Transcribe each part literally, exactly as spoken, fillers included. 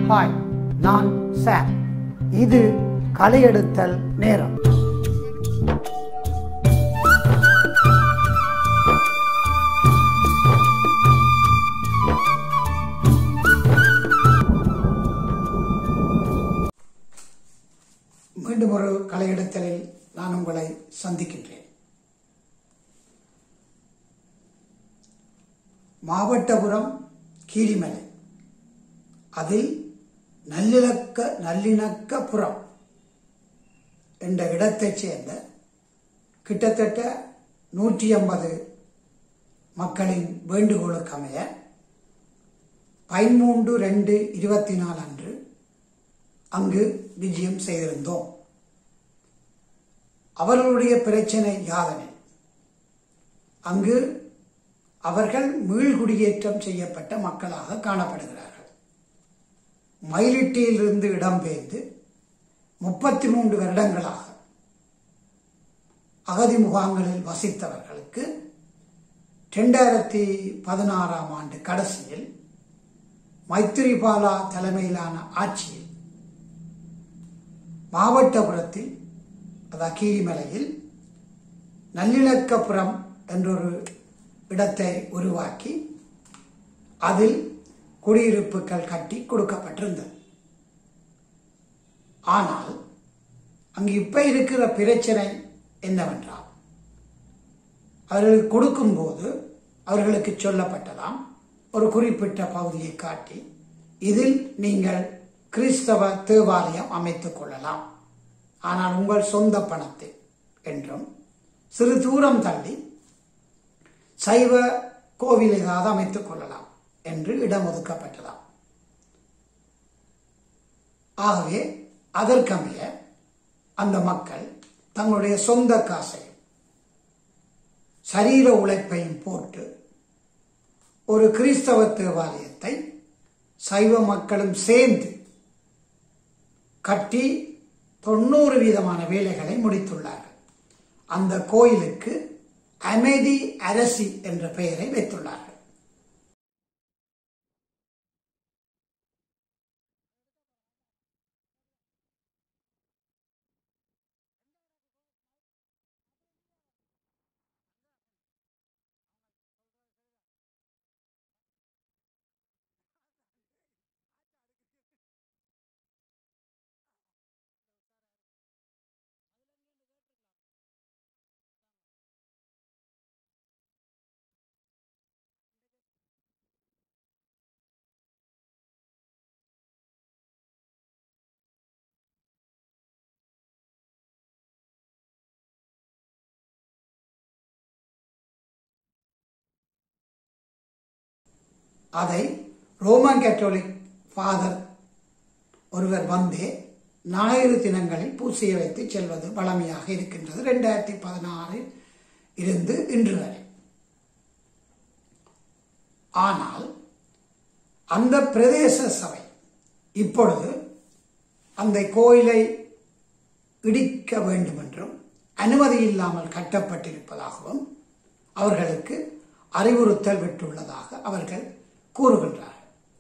Hi, நான் சாம். இது கலையெடுத்தல் நேரம். மீண்டும் ஒரு கலையெடுத்தலில் நான் உங்களை சந்திக்கின்றேன். மாவட்டபுரம் கீரிமலை, அதில் நல்லிணக்க நல்லிணக்கபுரம் என்ற இடத்தைச் சேர்ந்த கிட்டத்தட்ட நூற்றி ஐம்பது மக்களின் வேண்டுகோளுக்கு அமைய பதிமூன்று ரெண்டு இருபத்தி நாலு அன்று அங்கு விஜயம் செய்திருந்தோம். அவர்களுடைய பிரச்சனை யாதெனில், அங்கு அவர்கள் மீள்குடியேற்றம் செய்யப்பட்ட மக்களாக காணப்படுகிறார்கள். மயிலிட்டியிலிருந்து இடம்பெயர்ந்து முப்பத்தி மூன்று வருடங்களாக அகதி முகாம்களில் வசித்தவர்களுக்கு இரண்டாயிரத்தி பதினாறாம் ஆண்டு கடைசியில் மைத்திரிபால தலைமையிலான ஆட்சியில் மாவட்டபுரத்தில், அதாவது கீரிமலையில் நல்லிணக்கபுரம் என்றொரு இடத்தை உருவாக்கி அதில் குடியிருப்புகள் கட்டி கொடுக்கப்பட்டிருந்தது. ஆனால் அங்கு இப்ப இருக்கிற பிரச்சனை என்னவென்றால், அவர்களுக்கு கொடுக்கும்போது அவர்களுக்கு சொல்லப்பட்டதாம், ஒரு குறிப்பிட்ட பகுதியை காட்டி இதில் நீங்கள் கிறிஸ்தவ தேவாலயம் அமைத்துக் கொள்ளலாம், ஆனால் உங்கள் சொந்த பணத்தை என்றும், சிறு தூரம் தள்ளி சைவ கோவில் ஏதாவது அமைத்துக் கொள்ளலாம் என்று இடம் ஒதுக்கப்பட்டதாம். ஆகவே அதற்கமைய அந்த மக்கள் தங்களுடைய சொந்த காசையும் சரீர உழைப்பையும் போட்டு ஒரு கிறிஸ்தவ தேவாலயத்தை சைவ மக்களும் சேர்ந்து கட்டி தொண்ணூறு வீதமான வேலைகளை முடித்துள்ளார்கள். அந்த கோயிலுக்கு அமைதி அரசி என்ற பெயரை வைத்துள்ளார்கள். அதை ரோமன் கத்தோலிக் ஃபாதர் ஒருவர் வந்து ஞாயிறு தினங்களில் பூசிய வைத்து செல்வது வழமையாக இருக்கின்றது. இரண்டாயிரத்தி பதினாறில் இருந்து இன்று வரை. ஆனால் அந்த பிரதேச சபை இப்பொழுது அந்த கோயிலை இடிக்க வேண்டும் என்றும் அனுமதி இல்லாமல் கட்டப்பட்டிருப்பதாகவும் அவர்களுக்கு அறிவுறுத்தல் விட்டுள்ளதாக அவர்கள் கூறுகின்றார்கள்.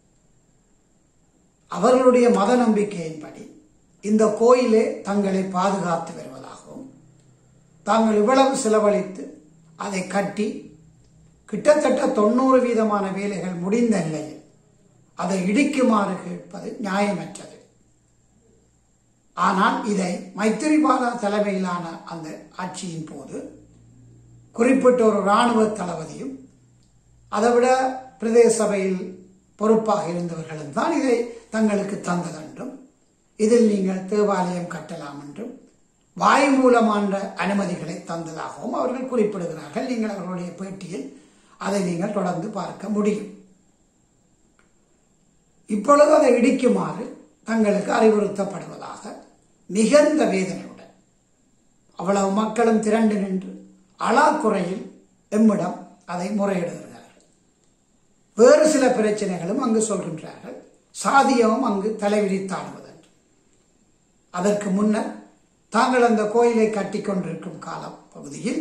அவர்களுடைய மத நம்பிக்கையின்படி இந்த கோயிலே தங்களை பாதுகாத்து வருவதாகவும், தாங்கள் இவ்வளவு செலவழித்து அதை கட்டி கிட்டத்தட்ட தொண்ணூறு வீதமான வேலைகள் முடிந்த நிலையில் அதை இடிக்குமாறு கேட்பது நியாயமற்றது. ஆனால் இதை மைத்திரிபால தலைமையிலான அந்த ஆட்சியின் போது குறிப்பிட்ட ஒரு இராணுவ தளபதியும் அதைவிட பிரதேச சபையில் பொறுப்பாக இருந்தவர்களும் தான் இதை தங்களுக்கு தந்ததென்றும், இதில் நீங்கள் தேவாலயம் கட்டலாம் என்றும் வாய் மூலமான அனுமதிகளை தந்ததாகவும் அவர்கள் குறிப்பிடுகிறார்கள். நீங்கள் அவர்களுடைய பேட்டியில் அதை நீங்கள் தொடர்ந்து பார்க்க முடியும். இப்பொழுது அதை இடிக்குமாறு தங்களுக்கு அறிவுறுத்தப்படுவதாக மிகுந்த வேதனையுடன் அவ்வளவு மக்களும் திரண்டு நின்று அழாக்குறையில் எம்மிடம் அதை முறையிடுகிறார்கள். வேறு சில பிரச்சனைகளும் அங்கு சொல்கின்றார்கள். சாதியமும் அங்கு தலைவிரித்தாடுவதென்று. அதற்கு முன்னர் தாங்கள் அந்த கோயிலை கட்டி கொண்டிருக்கும் கால பகுதியில்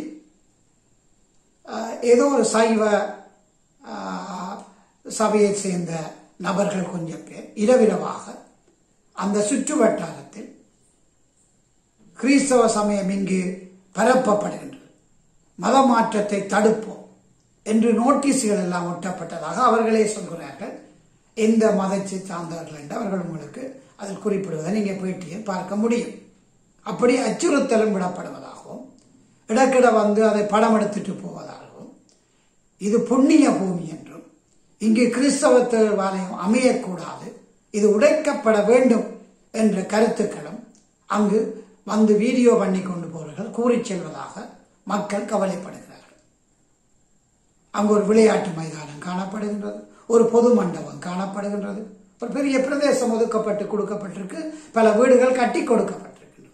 ஏதோ ஒரு சைவ சபையை சேர்ந்த நபர்கள் கொஞ்சம் பேர் இரவிரவாக அந்த சுற்று வட்டாரத்தில் கிறிஸ்தவ சமயம் இங்கு பரப்பப்படுகின்றது, மத மாற்றத்தை தடுப்போம் என்று நோட்டீஸ்கள் எல்லாம் ஒட்டப்பட்டதாக அவர்களே சொல்கிறார்கள். எந்த மதத்தை சார்ந்தவர்கள் என்று அவர்கள் உங்களுக்கு அதில் குறிப்பிடுவதை நீங்கள் பேட்டியில் பார்க்க முடியும். அப்படி அச்சுறுத்தலும் விடப்படுவதாகவும் இடக்கிட வந்து அதை படம் எடுத்துட்டு போவதாகவும், இது புண்ணிய பூமி என்றும் இங்கு கிறிஸ்தவ தேவாலயம் அமையக்கூடாது, இது உடைக்கப்பட வேண்டும் என்ற கருத்துக்களும் அங்கு வந்து வீடியோ பண்ணி கொண்டு போவர்கள் கூறி செல்வதாக மக்கள் கவலைப்படுகிறார்கள். அங்கு ஒரு விளையாட்டு மைதானம் காணப்படுகின்றது, ஒரு பொது மண்டபம் காணப்படுகின்றது, ஒரு பெரிய பிரதேசம் ஒதுக்கப்பட்டு கொடுக்கப்பட்டிருக்கு, பல வீடுகள் கட்டி கொடுக்கப்பட்டிருக்கின்றன.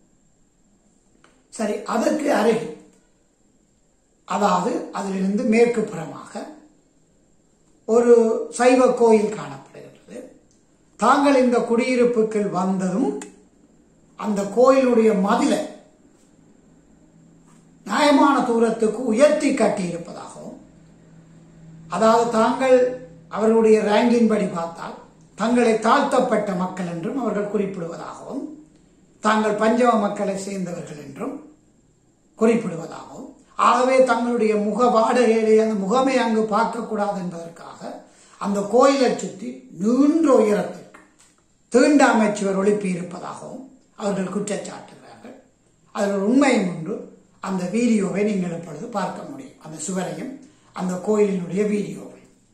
சரி, அதற்கு அருகில், அதாவது அதிலிருந்து மேற்கு புறமாக ஒரு சைவ கோயில் காணப்படுகின்றது. தாங்கள் இந்த குடியிருப்புகள் வந்ததும் அந்த கோயிலுடைய மதிலை நியாயமான தூரத்துக்கு உயர்த்தி கட்டியிருப்பதாகவும், அதாவது தாங்கள் அவர்களுடைய ரேங்கின் படி பார்த்தால் தங்களை தாழ்த்தப்பட்ட மக்கள் என்றும் அவர்கள் குறிப்பிடுவதாகவும், தாங்கள் பஞ்சம மக்களை சேர்ந்தவர்கள் என்றும் குறிப்பிடுவதாகவும், ஆகவே தங்களுடைய முக வாடகையிலே அந்த முகமே அங்கு பார்க்கக்கூடாது என்பதற்காக அந்த கோயிலை சுற்றி நீண்ட உயரத்திற்கு தீண்டாமை சுவர் ஒளிப்பி இருப்பதாகவும் அவர்கள் குற்றச்சாட்டுகிறார்கள். அதில் உண்மையும் ஒன்று, அந்த வீடியோவை நீங்கள் இப்பொழுது பார்க்க முடியும், அந்த சுவரையும் அந்த கோயிலினுடைய வீடியோவை.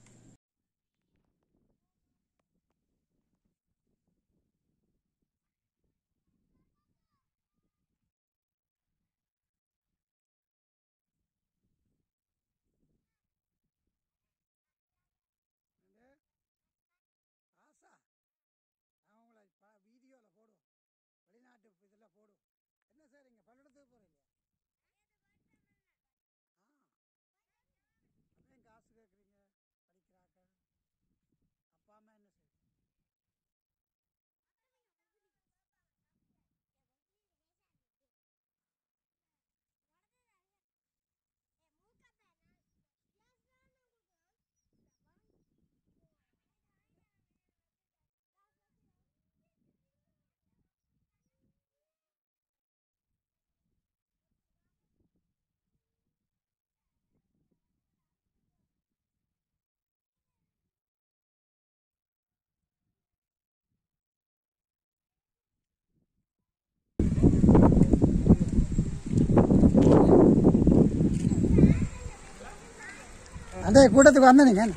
அந்த கூட்டத்துக்கு வந்த நீங்க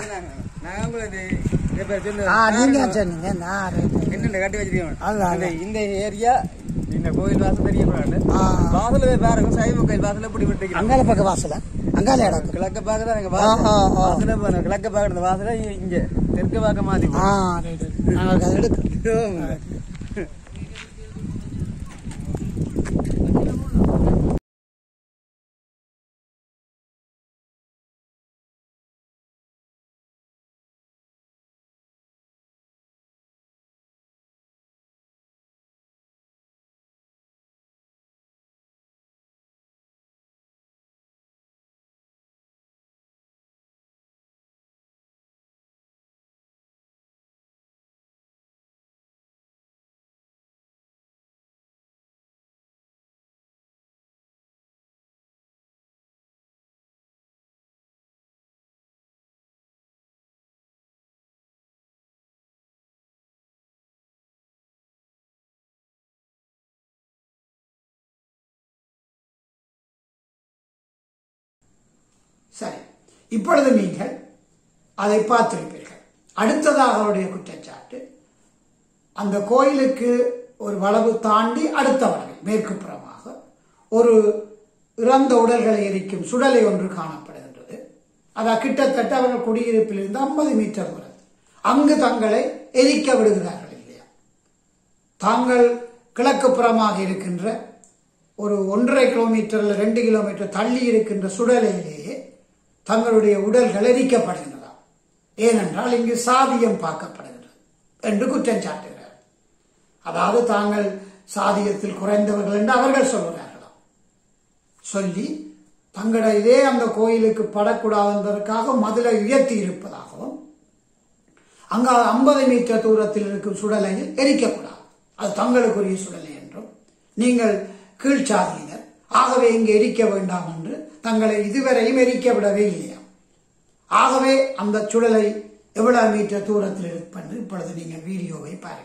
கட்டி வச்சிருக்கோம். இந்த ஏரியா இந்த கோயில் வாசல் தெரிய வாசல பாருங்க, சைவ கோயில் வாசல இப்படி விட்டு அங்கால பக்க வாசல அங்கால இடம் கிழக்க பாக்கதான் எங்க வாசல கிழக்க பாக்குற வாசல இங்க தெற்கு பாக்க மாதிரி எடுக்கும். சரி, இப்பொழுது நீங்கள் அதை பார்த்திருப்பீர்கள். அடுத்ததாக அவருடைய குற்றச்சாட்டு, அந்த கோயிலுக்கு ஒரு வளவு தாண்டி அடுத்த வளவில் மேற்கு புறமாக ஒரு இறந்த உடல்களை எரிக்கும் சுடலை ஒன்று காணப்படுகின்றது. அதாவது கிட்டத்தட்ட அவர்கள் குடியிருப்பில் இருந்து ஐம்பது மீட்டர் தூரம் அங்கு தங்களை எரிக்க விடுகிறார்கள் இல்லையா. தாங்கள் கிழக்கு புறமாக இருக்கின்ற ஒரு ஒன்றரை கிலோமீட்டர்ல ரெண்டு கிலோமீட்டர் தள்ளி இருக்கின்ற சுடலையிலேயே தங்களுடைய உடல்கள் எரிக்கப்படுகின்றதா, ஏனென்றால் இங்கு சாதியம் பார்க்கப்படுகிறது என்று குற்றம் சாட்டுகிறார். அதாவது தாங்கள் சாதியத்தில் குறைந்தவர்கள் என்று அவர்கள் சொல்கிறார்களாம். சொல்லி தங்களிடையே அந்த கோயிலுக்கு படக்கூடாது என்பதற்காக மதுரை உயர்த்தி இருப்பதாகவும், அங்க ஐம்பது மீட்டர் தூரத்தில் இருக்கும் சுடலையில் எரிக்கக்கூடாது, அது தங்களுக்குரிய சுடலை என்றும் நீங்கள் கீழ்ச்சாதியினர், ஆகவே இங்கு எரிக்க வேண்டாம் என்று தங்களை இதுவரையும் எரிக்க விடவே இல்லையா. ஆகவே அந்த சுடலை எவ்வளவு மீட்டர் தூரத்தில் இருப்பது இப்பொழுது நீங்கள் வீடியோவை பாருங்கள்.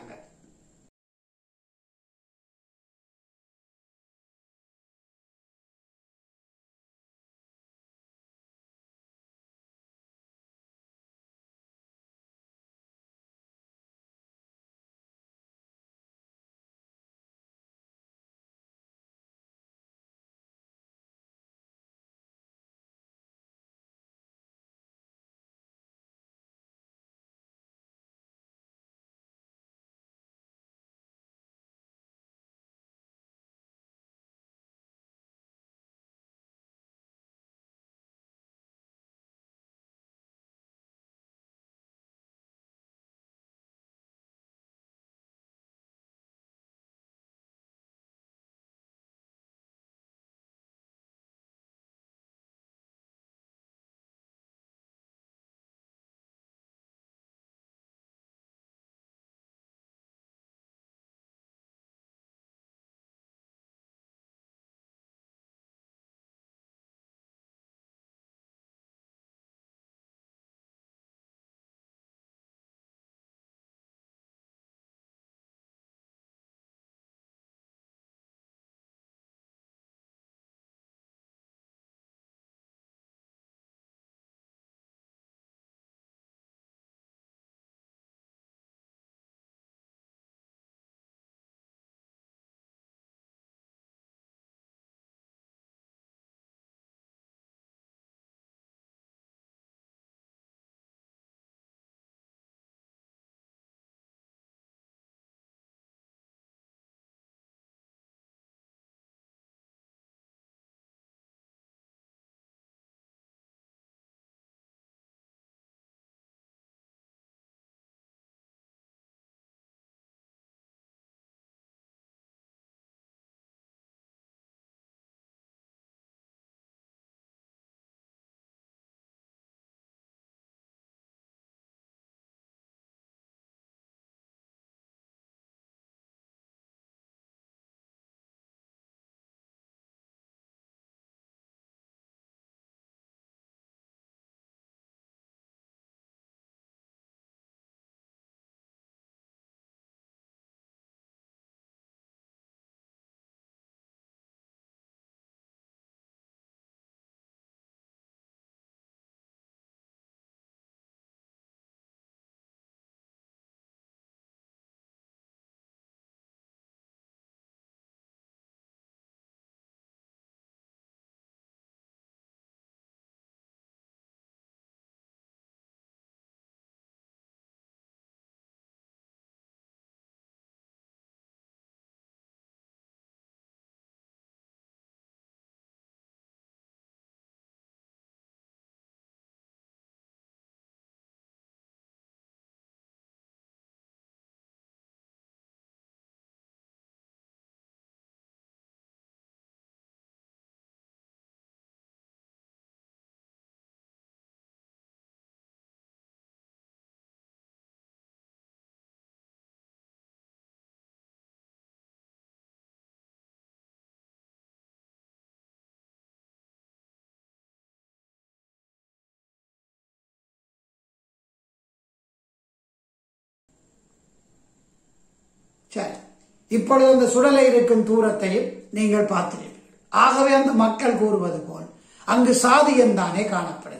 சரி, இப்பொழுது அந்த சுடலை இருக்கும் தூரத்தையும் நீங்கள் பார்க்கிறீர்கள். ஆகவே அந்த மக்கள் கூறுவது போல் அங்கு சாதியம் தானே காணப்படுகின்றது.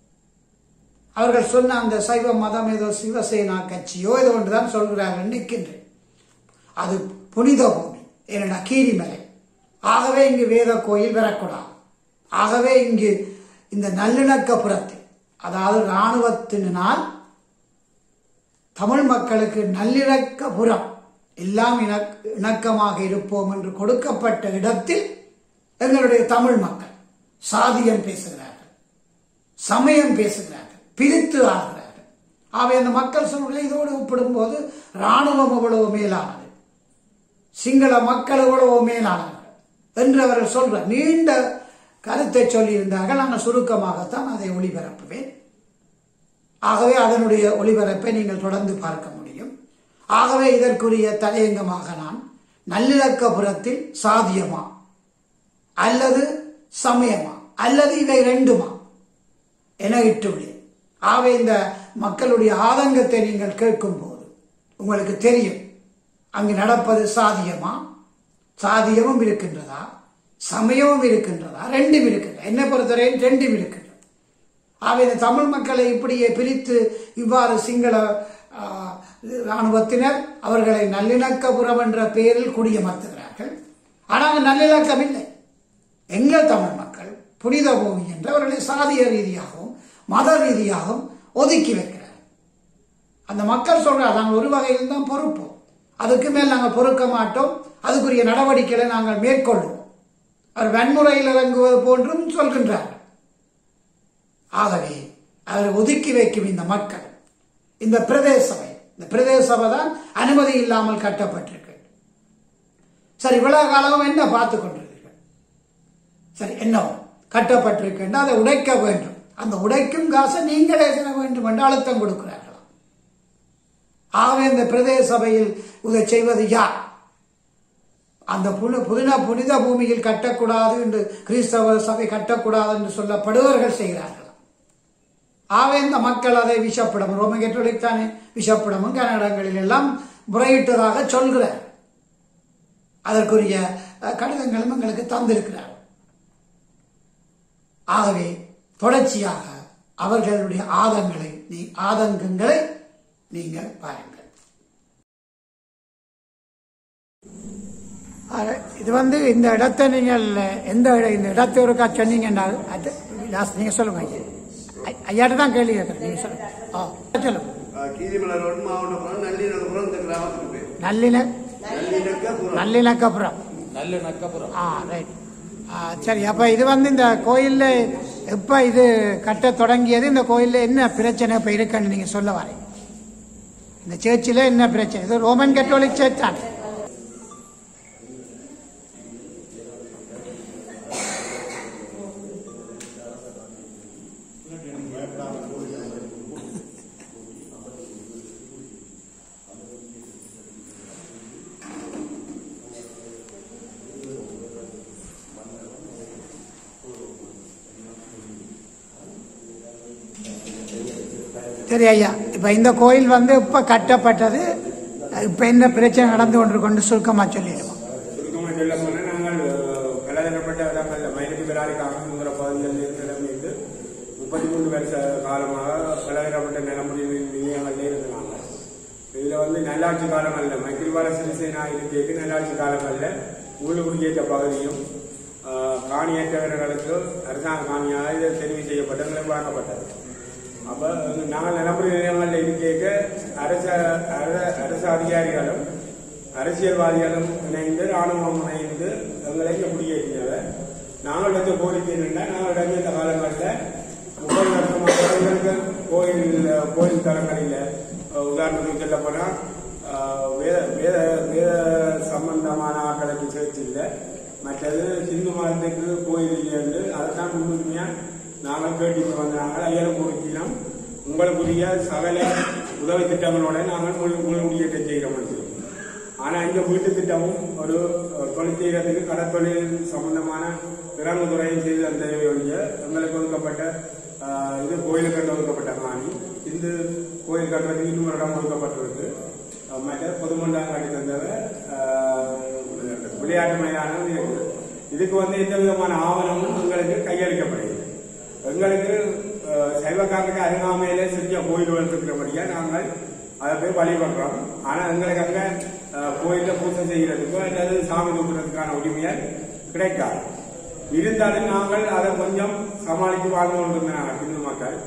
அவர்கள் சொன்ன அந்த சைவ மதம் ஏதோ சிவசேனா கட்சியோ ஏதோ ஒன்றுதான் சொல்கிறார்கள் நிற்கின்றேன். அது புனித பூமி, ஏனென்றா கீரிமலை. ஆகவே இங்கு வேத கோயில் வரக்கூடாது. ஆகவே இங்கு இந்த நல்லிணக்கப்புறத்தில், அதாவது இராணுவத்தினால் தமிழ் மக்களுக்கு நல்லிணக்கபுரம் எல்லாம் இணக்கமாக இருப்போம் என்று கொடுக்கப்பட்ட இடத்தில் எங்களுடைய தமிழ் மக்கள் சாதியம் பேசுகிறார்கள், சமயம் பேசுகிறார்கள், பிரித்து ஆகிறார்கள். ஆகவே அந்த மக்கள் சொல்ல இதோடு ஒப்பிடும் போது இராணுவம் எவ்வளவு மேலானது, சிங்கள மக்கள் எவ்வளவு மேலானவர்கள் என்று அவர்கள் சொல்ற நீண்ட கருத்தை சொல்லியிருந்தார்கள். நான் சுருக்கமாகத்தான் அதை ஒளிபரப்புவேன். ஆகவே அதனுடைய ஒளிபரப்பை நீங்கள் தொடர்ந்து பார்க்க முடியும். ஆகவே இதற்குரிய தலையங்கமாக நான் நல்லிணக்கபுரத்தில் சாதியமா அல்லது சமயமா அல்லது இவை ரெண்டுமா என இட்டுள்ளேன். ஆகவே இந்த மக்களுடைய ஆதங்கத்தை நீங்கள் கேட்கும் போது உங்களுக்கு தெரியும் அங்கு நடப்பது சாதியமா, சாதியமும் இருக்கின்றதா, சமயமும் இருக்கின்றதா, ரெண்டும் இருக்கின்றன. என்னை பொறுத்தவரையில் ரெண்டும் இருக்கின்றன. ஆகவே இந்த தமிழ் மக்களை இப்படியே பிரித்து இவ்வாறு சிங்கள இராணுவத்தினர் அவர்களை நல்லிணக்கபுரம் என்ற பெயரில் குடியமர்த்துகிறார்கள். ஆனால் நல்லிணக்கம் இல்லை. எங்கள் தமிழ் மக்கள் புனித பூமி என்று அவர்களை சாதிய ரீதியாகவும் மத ரீதியாகவும் ஒதுக்கி வைக்கிறார். அந்த மக்கள் சொல்றார் நாங்கள் ஒரு வகையில் தான் பொறுப்போம், அதுக்கு மேல் நாங்கள் பொறுக்க மாட்டோம், அதுக்குரிய நடவடிக்கைகளை நாங்கள் மேற்கொள்வோம். அவர் வன்முறையில் இறங்குவது போன்றும் சொல்கின்றார். ஆகவே அவர் ஒதுக்கி வைக்கும் இந்த மக்கள் இந்த பிரதேச சபை, இந்த பிரதேச சபை தான் அனுமதி இல்லாமல் கட்டப்பட்டிருக்கு. சரி, இவ்வளவு காலம் என்ன பார்த்து கொண்டிருக்கிறீர்கள்? சரி, என்ன கட்டப்பட்டிருக்கின்ற அதை உடைக்க வேண்டும். அந்த உடைக்கும் காசை நீங்களே தர வேண்டும் என்று அழுத்தம் கொடுக்கிறார்களாம். ஆகவே இந்த பிரதேச சபையில் இதை செய்வது யார்? அந்த புனித புனித பூமியில் கட்டக்கூடாது என்று கிறிஸ்தவ சபை கட்டக்கூடாது என்று சொல்லப்படுவர்கள் செய்கிறார்கள். ஆகவே இந்த மக்கள் அதை விஷப்படமும் ரோமன் கத்தோலிக் தானே விஷப்படமும் கன்னடங்களில் எல்லாம் முறையிட்டதாக சொல்கிறார். அதற்குரிய கடிதங்களும் எங்களுக்கு தந்திருக்கிறார். ஆகவே தொடர்ச்சியாக அவர்களுடைய ஆதங்களை நீ ஆதங்கங்களை நீங்கள் பாருங்கள். இது வந்து இந்த இடத்தை நீங்கள் எந்த இந்த இடத்தை ஒருக்கா சொன்னீங்கன்னா நீங்க சொல்லுங்க. ஐயாட்ட தான் கேள்வி கேட்கறேன், நீங்க சொல்லுங்க. சொல்லுங்க. நல்லிணக்கபுரம். நல்லிணக்கபுரம். All right. சரி, அப்ப இது வந்து இந்த கோயில்ல எப்ப இது கட்ட தொடங்கியது, இந்த கோயில்ல என்ன பிரச்சனை இப்ப இருக்குன்னு நீங்க சொல்ல வரீங்க? இந்த சர்ச்சில் என்ன பிரச்சனை? இது ரோமன் கத்தோலிக் சர்ச் தான். சரி ஐயா, இப்ப இந்த கோயில் வந்து இப்ப கட்டப்பட்டது, இப்ப என்ன பிரச்சனை நடந்து கொண்டு கொண்டு சுருக்கமா சொல்லிடுவோம். சுருக்கமா சொல்ல போனா நாங்கள் பலதரப்பட்ட இடங்கள்ல மயிலுக்கு விராலி காங்கிற பகுதிகளில் இருக்கிற முப்பத்தி மூன்று வருஷ காலமாக பலதரப்பட்ட நிலமுறை நிலையங்கள்ல இருந்தாங்க. இதுல வந்து நல்லாட்சி காலங்கள்ல மைத்திரிபால சிறிசேனா இருக்கைக்கு நல்லாட்சி காலங்கள்ல ஊழல் குடியேற்ற பகுதியும் காணியேற்றவர்களுக்கு அரசாங்க காணியாக இது தெரிவு செய்யப்பட்ட வழங்கப்பட்டது. அப்ப நாங்கள் நடைமுறை நிலையங்களில் இருக்க அரச அரசு அதிகாரிகளும் அரசியல்வாதிகளும் இணைந்து ராணுவம் இணைந்து எங்களை இங்கே குடியேற்றினவர். நாங்கள் வச்ச கோரிக்கை என்னென்னா, நாங்கள் அடைஞ்ச இந்த காலங்களில் முப்பது வருஷமாக எங்களுக்கு கோயில் கோயில் தலங்களில் உதாரணத்துக்கு சொல்ல போனால் வேத வேத வேத சம்பந்தமான ஆட்களுக்கு சேர்ச்சி இல்லை, மற்றது ஹிந்து மதத்துக்கு கோயில் இல்லைன்னு அதுதான் முன்னுரிமையாக நாங்கள் கேட்டு வந்தாங்க. ஐயாயிரம் கோரிக்கையிலும் உங்களுக்குரிய சகல உதவி திட்டங்களோட நாங்கள் முழு முழு முடியேற்ற செய்கிறோம். ஆனால் இந்த வீட்டு திட்டமும் ஒரு தொழில் செய்கிறதுக்கு கடற்தொழில் சம்பந்தமான இறங்குதுறையும் செய்து அந்த ஒழிய எங்களுக்கு ஒதுக்கப்பட்ட இது கோயில் கட்ட ஒதுக்கப்பட்ட காணி, இந்த கோயில் கட்டுறதுக்கு இன்னொரு இடம் ஒதுக்கப்பட்டிருக்கு. மற்ற பொதுமன்றம் கட்டி தந்தவ விளையாட்டு மைதானம் இருக்குது. இதுக்கு வந்து எந்த விதமான ஆவணமும் எங்களுக்கு கையளிக்கப்படுகிறது. எங்களுக்கு சைவக்காட்டுக்கு அருகாமையில சிறிய கோயில்கள் இருக்கிறபடியா நாங்கள் அதை போய் வழிபடுறோம். ஆனா எங்களுக்கு அங்க கோயில பூஜை செய்யறதுக்கோ அல்லது சாமி கும்பிடுறதுக்கான உரிமையை கிடைக்காது. இருந்தாலும் நாங்கள் அதை கொஞ்சம் சமாளித்து வாழ்ந்து கொண்டிருந்தாங்க இந்து மக்கள்.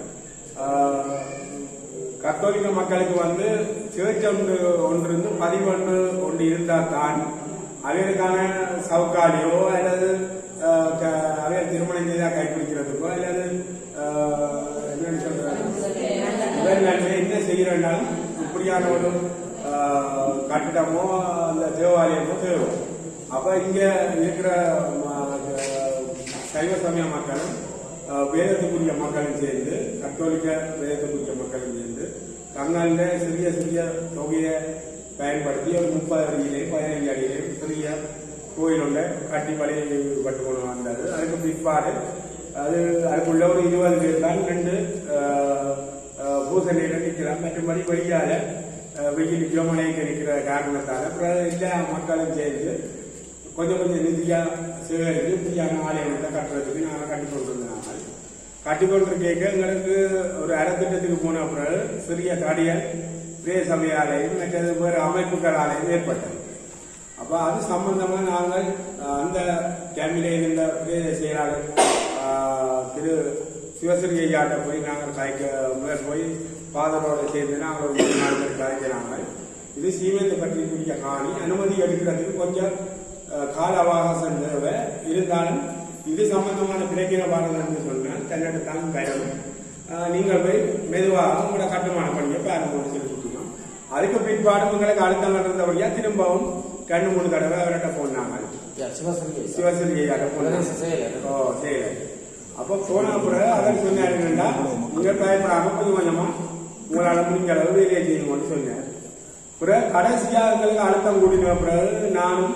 கத்தோலிக்க மக்களுக்கு வந்து சேர்ச் ஒன்று ஒன்றிருந்து பதிவொன்று ஒன்று இருந்தால் தான் அவர்களுக்கான சவுக்காலியோ அல்லது அவைய திருமணம் செய்தா கைப்பிடிக்கிறதுக்கோ அல்லது என்னன்னு சொல்றாங்க என்ன செய்யறாலும் இப்படியான ஒரு கட்டிடமோ அந்த தேவாலயமோ தேவை. அப்ப இங்க இருக்கிற சைவ சமய மக்களும் வேதத்துக்குரிய மக்களும் சேர்ந்து கத்தோலிக்க வேதத்துக்குரிய மக்களும் சேர்ந்து தங்கள சிறிய சிறிய தொகையை பயன்படுத்தி ஒரு முப்பது அடியிலேயும் பதினைஞ்சு அடியிலேயும் சிறிய கோயில் ஒன்றை கட்டி வழிபட்டு கொண்டு வந்தது. அதுக்கு பிற்பாடு அது அதுக்குள்ள ஒரு இருபது பேர் தான் ரெண்டு பூசணையில நிற்கலாம். மற்றபடி வெளியால வெயிலுக்கோ மழைக்கு நிற்கிற காரணத்தால் அப்புறம் எல்லா மக்களும் சேர்ந்து கொஞ்சம் கொஞ்சம் நிதியா சேகரித்து புதியான ஆலயங்களை கட்டுறதுக்கு நாங்கள் கட்டி கொண்டிருந்தாங்க. கட்டி கொண்டிருக்க எங்களுக்கு ஒரு அறத்திட்டத்துக்கு போன அப்புறம் சிறிய தடியல் பிரே சபையாலையும் மற்றது வேறு அமைப்புகளாலையும் ஏற்பட்டது. அப்ப அது சம்பந்தமா நாங்கள் அந்த கேம்பிலே இருந்த பிரேத செயலாளர் திரு சிவசரி ஐயாட்ட போய் நாங்கள் காய்க்க முதல் போய் பாதரோட சேர்ந்து நாங்கள் ஒரு மூணு நாலு பேர் காய்க்கிறாங்க. இது சீமெந்து பற்றி குறிக்க காணி அனுமதி எடுக்கிறதுக்கு கொஞ்சம் கால அவகாசம் தேவை. இருந்தாலும் இது சம்பந்தமான பிரச்சனை பாருங்கன்னு சொன்னால் தன்னிட தான் பயம். நீங்கள் போய் மெதுவாக உங்களோட கட்டுமான பணியை பாருங்க சொல்லி கொடுக்கணும். அதுக்கு பிற்பாடு உங்களுக்கு அழுத்தம் நடந்தபடியா திரும்பவும் ரெண்டு மூணு தடவை அவர்கிட்ட போனாங்க. சிவசரி ஐயாட்ட போனாங்க. ஓ சரி. அப்ப போன பிறகு அவர் சொன்னார் என்னன்னா நீங்க பயப்படாம கொஞ்சம் கொஞ்சமா உங்களால முடிஞ்ச அளவு வேலையை செய்யுங்கன்னு சொன்னார். பிறகு கடைசியா எங்களுக்கு அழுத்தம் கூட்டின பிறகு நானும்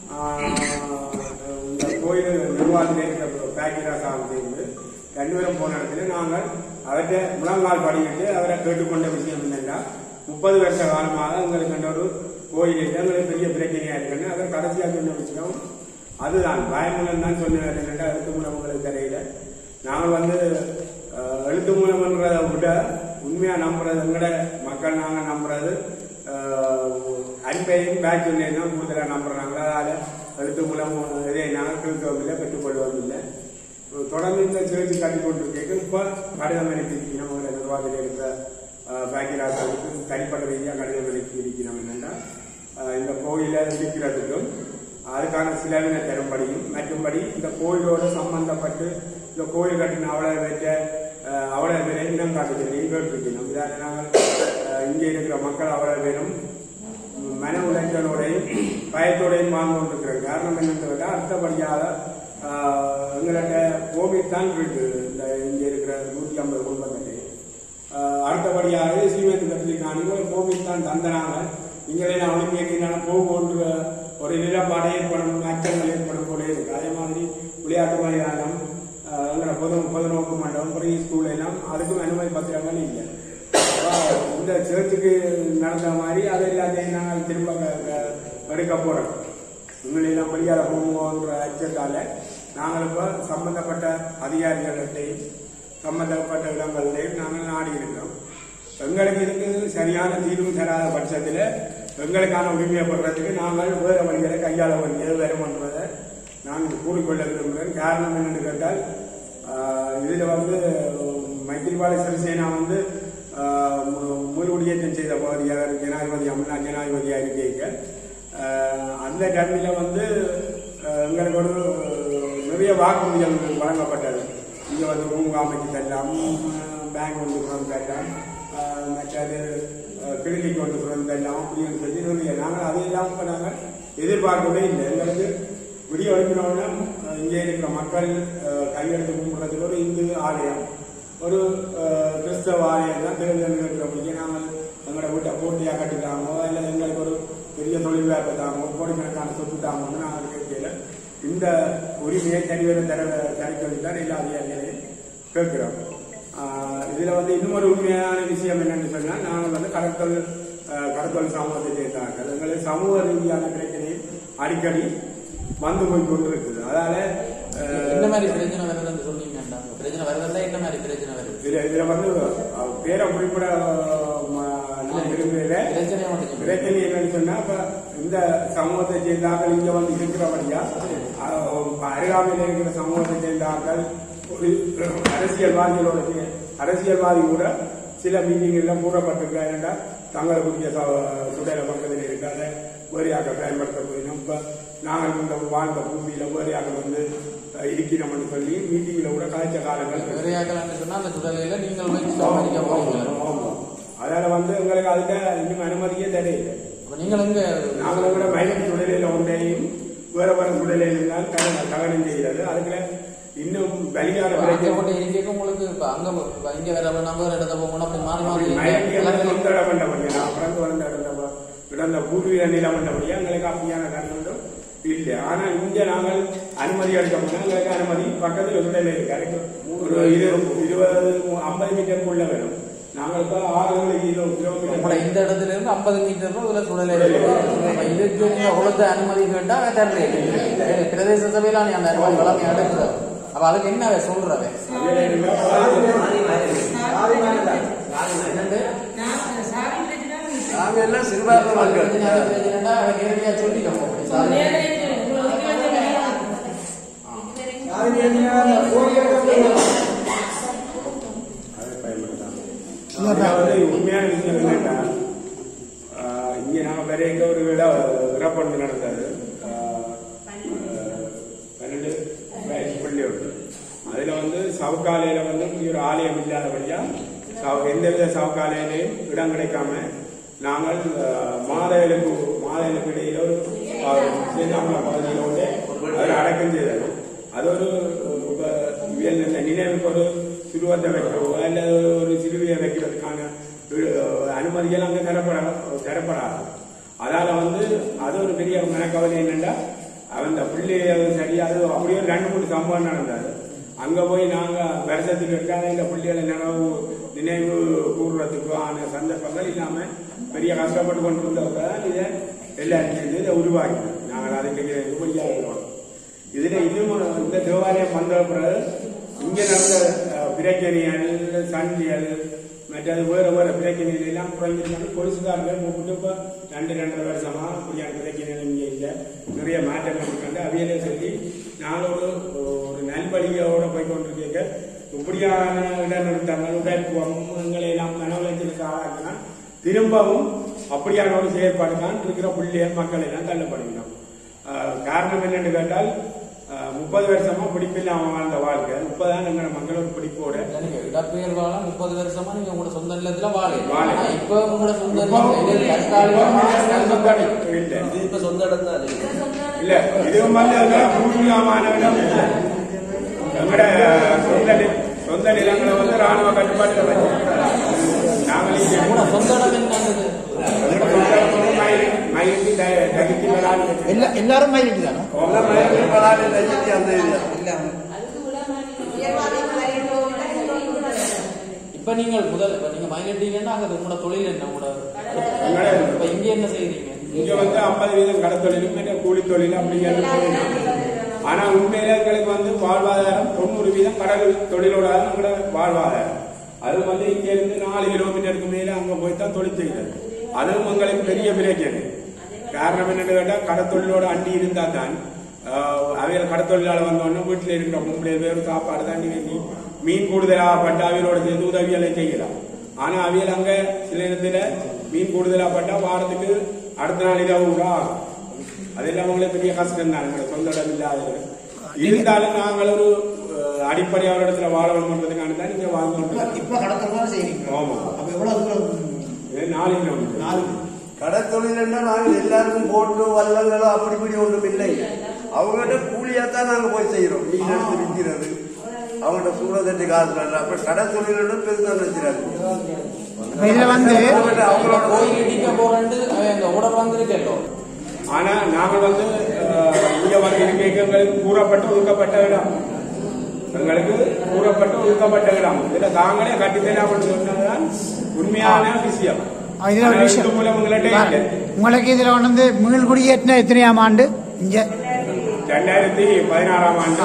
இந்த கோயில் நிர்வாகத்திலே இருக்கிற பேக்கிரா சாமி சேர்ந்து ரெண்டு பேரும் போன இடத்துல நாங்கள் அவர்கிட்ட முழங்கால் படிக்கிட்டு அவரை கேட்டுக்கொண்ட விஷயம் என்னன்னா முப்பது வருஷ காலமாக எங்களுக்கு ஒரு கோயில் எங்களுக்கு பெரிய பிரச்சனையா இருக்குன்னு அவர் கடைசியாக சொன்ன விஷயம் அதுதான். பயமுலம் தான் சொன்னார் என்னென்னா எழுத்து மூலம் உங்களுக்கு தெரியல. நாங்கள் வந்து எழுத்து மூலம்ன்றதை விட உண்மையா நம்புறது எங்கட மக்கள் நாங்கள் நம்புறது அன்பையும் பேச்சுலையும் தான் கூடுதலாக நம்புறாங்க. அதால எழுத்து மூலம் இதை நாங்கள் கிறிஸ்தவம் இல்லை பெற்றுக்கொள்வதும் இல்லை. தொடர்ந்து இந்த சேர்ச்சி கட்டி கொண்டிருக்க இப்ப கடிதம் அனுப்பியிருக்கணும் உங்களை நிர்வாகத்தில் இருக்கிற பாக்கியராஜாவுக்கு தனிப்பட்ட ரீதியாக கடிதம் அனுப்பி இருக்கிறோம். என்னென்னா இந்த கோயிலை இடிக்கிறதுக்கும் அதுக்கான சிலவினை தரும்படியும் மற்றும்படி இந்த கோயிலோடு சம்பந்தப்பட்டு இந்த கோயில் கட்டின அவ்வளவு வைக்க அவ்வளவு பேரை இனம் காட்டுதலையும் கேட்டிருக்கணும். இதால நாங்கள் இங்கே இருக்கிற மக்கள் அவ்வளவு பேரும் மன உளைச்சலோடையும் பயத்தோடையும் வாங்க கொண்டிருக்கிறது. காரணம் என்னன்னு கேட்டால் அடுத்தபடியாக எங்கள்கிட்ட கோவிட் தான் இருக்கு. இந்த இங்கே இருக்கிற நூற்றி ஐம்பது குடும்பத்திலே அடுத்தபடியாக சீமெண்ட் கட்டிருக்காங்க கோவிட் தான் தந்தனாங்க. இங்கே அவனுக்கு கேட்கிறான போகும்போது ஒரு நிலப்பாடு ஏற்படும் அச்சங்கள் ஏற்படும் போல இருக்கு. அதே மாதிரி விளையாட்டு மைதானம் பொது பொதுநோக்கு மண்டபம் பெரிய ஸ்கூல் எல்லாம் அதுக்கும் அனுமதி பத்திரங்கள் இல்லை. இந்த சேர்ச்சுக்கு நடந்த மாதிரி அதை எல்லாத்தையும் நாங்கள் திரும்ப எடுக்க போறோம். உங்களெல்லாம் வெளியால போகும்போன்ற அச்சத்தால நாங்கள் இப்ப சம்பந்தப்பட்ட அதிகாரிகள்கிட்டையும் சம்பந்தப்பட்ட இடங்கள்டையும் நாங்கள் நாடி இருக்கிறோம். எங்களுக்கு இதுக்கு சரியான தீர்வு தராத பட்சத்தில் எங்களுக்கான உரிமையை பெறதுக்கு நாங்கள் வேறு வழிகளை கையாள வேண்டியது வருமன்றதை நான் கூறிக்கொள்ள விரும்புகிறேன். காரணம் என்னன்னு கேட்டால் இதுல வந்து மைத்திரிபால சிறிசேனா வந்து முழுகுடியேற்றம் செய்த பகுதியாக ஜனாதிபதி அம்னா ஜனாதிபதியாக இருக்க அந்த டைமில் வந்து எங்களுக்கு ஒரு நிறைய வாக்குறுதிகள் வழங்கப்பட்டது. இங்கே வந்து பூங்கா அமைச்சு தரலாம், பேங்க் வந்து புறம் தரலாம், மற்றது கிளினிக் வந்து புறம் தரலாம் அப்படின்னு சொல்லி நிறைய நாங்கள் அது இல்லாமல் இப்போ நாங்கள் எதிர்பார்க்கவே இல்லை. எங்களுக்கு விடிய வைக்கணும்னா இங்கே இருக்கிற மக்கள் கையெழுத்து கும்பிடுறதுக்கு ஒரு இந்து ஆலயம் ஒரு கிறிஸ்தவ ஆலயம் தான் தேர்தல் இருக்கிறபடிக்கு நாங்கள் எங்களோட வீட்டை போட்டியாக கட்டிட்டாங்களோ இல்லை எங்களுக்கு ஒரு பெரிய தொழில் வேலை தாங்கோ கோடிக்கணக்கான சொத்து தாங்கன்னு நாங்கள் கேட்கல. இந்த உரிமையை தனிவர தர தனிக்கொண்டு தான் எல்லா அதிகாரிகளையும் கேட்கிறோம். இதுல வந்து இன்னொரு உண்மையான விஷயம் என்னன்னு சொன்னா நாங்கள் வந்து கடற்கொள் கடற்கொள் சமூகத்தை சேர்ந்தார்கள். எங்களுக்கு சமூக ரீதியான பிரச்சனையும் அடிக்கடி வந்து போய் கொண்டு இருக்குது. அதால என்ன மாதிரி பிரச்சனை வருதுன்னு சொன்னீங்க. பிரச்சனை வருதுன்னா என்ன மாதிரி பிரச்சனை வருது? இதுல இதுல வந்து பேரை குறிப்பிட விரும்புகிற பிரச்சனை என்னன்னு சொன்னா இப்ப இந்த சமூகத்தை சேர்ந்தார்கள் இங்க வந்து இருக்கிறபடியா அருகாமையில் இருக்கிற சமூகத்தை சேர்ந்தார்கள் ஒரு அரசியல்வாதிகளோட அரசியல்வாதி கூட சில மீட்டிங்ல கூறப்பட்டிருக்காங்க. தங்களுக்குரிய சுடல பக்கத்தில் இருக்காத வேறையாக பயன்படுத்த போயிடும். இப்ப நாங்கள் இந்த வாழ்ந்த பூமியில வேறையாக வந்து இருக்கிறோம்னு சொல்லி மீட்டிங்ல கூட கலைச்ச காலங்கள். அதனால வந்து எங்களுக்கு அதுக்கு இன்னும் அனுமதியே தெரியல. நாங்கள் கூட மயிலும் சுடலையில ஒன்றையும் வேற வேற சுடலையில் இருந்தால் தகனம் செய்கிறது. அதுக்குள்ள இன்னும் வலியான உங்களுக்கு அங்க இங்க வேற நம்ம இடத்த போகணும் மாறி மாறி இடந்த பூர்வீக நிலம் பண்ணபடியா எங்களுக்கு அப்படியான காரணம் இல்லை. ஆனா இங்க நாங்கள் அனுமதி அளிக்க போனா எங்களுக்கு அனுமதி பக்கத்தில் சுடல இருக்கு. ஒரு இருபது ஐம்பது மீட்டருக்குள்ள வேணும். நாங்கள் இப்ப ஆறு கிலோ கிலோமீட்டர் இந்த இடத்துல இருந்து ஐம்பது மீட்டர் சுடலை இதுக்கு உலக அனுமதி கேட்டா பிரதேச சபையில நீ அந்த அனுமதி வளமை அடைக்கிற அப்ப அதுக்கு என்ன சொல்றவன் நாங்க எல்லாம் சிறுபான்மை மக்கள் நேரடியா சொல்லிட்டோம். உண்மையான விஷயம் என்னன்னா இங்க நாங்க வேற எங்க ஒரு விட இறப்பண்டு நடந்தது பன்னெண்டு பள்ளி ஒன்று. அதுல வந்து சவுக்காலையில வந்து ஒரு ஆலயம் இல்லாதபடியா எந்தவித சவுக்காலையிலையும் இடம் கிடைக்காம நாங்கள் மாதவிலக்கு மாதவிலக்கு இடையில ஒரு சீதாமல பகுதியில வந்து அதில் அடக்கம் செய்தது. அது ஒரு நினைவுக்கு ஒரு சிறுவத்தை வைக்கிறோம் அல்ல ஒரு சிறுவியை வைக்கிறதுக்கான அனுமதிகள் அங்கே தரப்பட தரப்படாது. அதால வந்து அது ஒரு பெரிய மனக்கவலை என்னென்னா அந்த பிள்ளை சரியா அது அப்படியே ரெண்டு மூணு சம்பவம் நடந்தாரு. அங்க போய் நாங்க வருஷத்துக்கு இருக்காத இந்த பிள்ளைகளை நினைவு நினைவு கூறுறதுக்கு ஆன சந்தர்ப்பங்கள் இல்லாம பெரிய கஷ்டப்பட்டு கொண்டு இருந்தவங்க இதை எல்லாரும் சேர்ந்து இதை உருவாக்கி நாங்கள் அதை உபரியாகிறோம். இதுல இன்னும் இந்த தேவாலயம் வந்த பிறகு இங்க நடந்த பிரச்சனைகள் சண்டியல் மற்றது வேற வேற பிரச்சனைகள் எல்லாம் குறைஞ்சிருக்காங்க. போலீஸ்காரர்கள் கூப்பிட்டு இப்ப ரெண்டு ரெண்டரை வருஷமா அப்படியான பிரச்சனைகள் இங்க இல்லை, நிறைய மாற்றங்கள் இருக்காங்க. அவையிலே சொல்லி நாங்களோட ஒரு நல்வழியோட போய் கொண்டிருக்க இப்படியான இடநிறுத்தங்கள் உடற்புவம் எங்களை எல்லாம் மனவளத்திற்கு ஆளாக்கினா திரும்பவும் அப்படியான ஒரு செயற்பாடு தான் இருக்கிற பிள்ளைகள் மக்கள் எல்லாம் தள்ளப்படுகிறோம். காரணம் என்னன்னு கேட்டால் முப்பது வருஷமா பிடிப்பில்லாம வாழ்ந்த வாழ்க்கை முப்பதாம் எங்க மக்கள் ஒரு பிடிப்போட இடப்பெயர் வாழ முப்பது வருஷமா நீங்க உங்களோட சொந்த நிலத்துல வாழ இப்ப உங்களோட சொந்த இப்ப சொந்த இடம் தான் இல்ல இதுவும் வந்து பூர்வீகமான இடம் எங்கட சொந்த சொந்த நிலங்களை வந்து ராணுவ கட்டுப்பாட்டுல நாங்களே சொந்த இடம் என்னது எல்லாரும் மயிலிட்டு தானே இப்ப நீங்க முதல் நீங்க மயிலிட்டீங்கன்னா அங்க உங்களோட தொழில் என்ன உங்களோட இப்ப இங்க என்ன செய்யறீங்க? இங்க வந்து ஐம்பது வீதம் கடத்தொழிலும் கூலி தொழில் அப்படிங்கிறது. ஆனா உண்மையில எங்களுக்கு வந்து வாழ்வாதாரம் தொண்ணூறு வீதம் கடல் தொழிலோட எங்களோட வாழ்வாதாரம். அது வந்து இங்க இருந்து நாலு கிலோமீட்டருக்கு மேல அங்க போய் தான் தொழில் செய்கிறது. அதுவும் எங்களுக்கு பெரிய பிரச்சனை. காரணம் என்னன்னு கேட்டா கடத்தொழிலோட அண்டி இருந்தா தான் அவையில கடத்தொழிலாளர் வந்தோடனே வீட்டுல இருக்கிற பொம்பளை பேரும் சாப்பாடு தாண்டி வேண்டி மீன் கூடுதலாகப்பட்ட அவையோட சேர்ந்து உதவிகளை செய்யலாம். ஆனா அவையில் அங்க சில இடத்துல மீன் கூடுதலாகப்பட்டா வாரத்துக்கு அடுத்த நாள் இரவு ஆகும். அதெல்லாம் அவங்களே பெரிய கஷ்டம் தான். சொந்த இடம் இல்லாத இருந்தாலும் நாங்கள் ஒரு அடிப்படையான இடத்துல வாழணும் பண்றதுக்கான தான் நீங்க வாழ்ந்தோம். இப்ப கடத்தொழில் செய்யறீங்க. ஆமா, அப்ப எவ்வளவு தூரம்? நாலு கிலோமீட்டர். நாலு கடத்தொழில் நாங்கள் எல்லாருக்கும் போட்டு வல்லங்களோ அப்படி இப்படி ஒன்றும் இல்லை. அவங்ககிட்ட கூலியாத்தான் நாங்க போய் செய்யறோம். மீன் எடுத்து விற்கிறது அவங்ககிட்ட சூழதட்டி காசு. அப்ப கடத்தொழிலோட பெருசா நினைச்சிடாது. இதுல வந்து அவங்களோட ஆனா நாங்கள் வந்து இங்க வந்து இருக்க எங்களுக்கு கூறப்பட்ட ஒதுக்கப்பட்ட இடம் எங்களுக்கு கூறப்பட்ட ஒதுக்கப்பட்ட இடம் இதுல தாங்களே கட்டித்தரலாம் சொன்னதுதான் உண்மையான விஷயம். உங்களுக்கு இதுல வந்து மீள் குடியேற்றின எத்தனையாம் ஆண்டு? இங்க ரெண்டாயிரத்தி பதினாறாம் ஆண்டு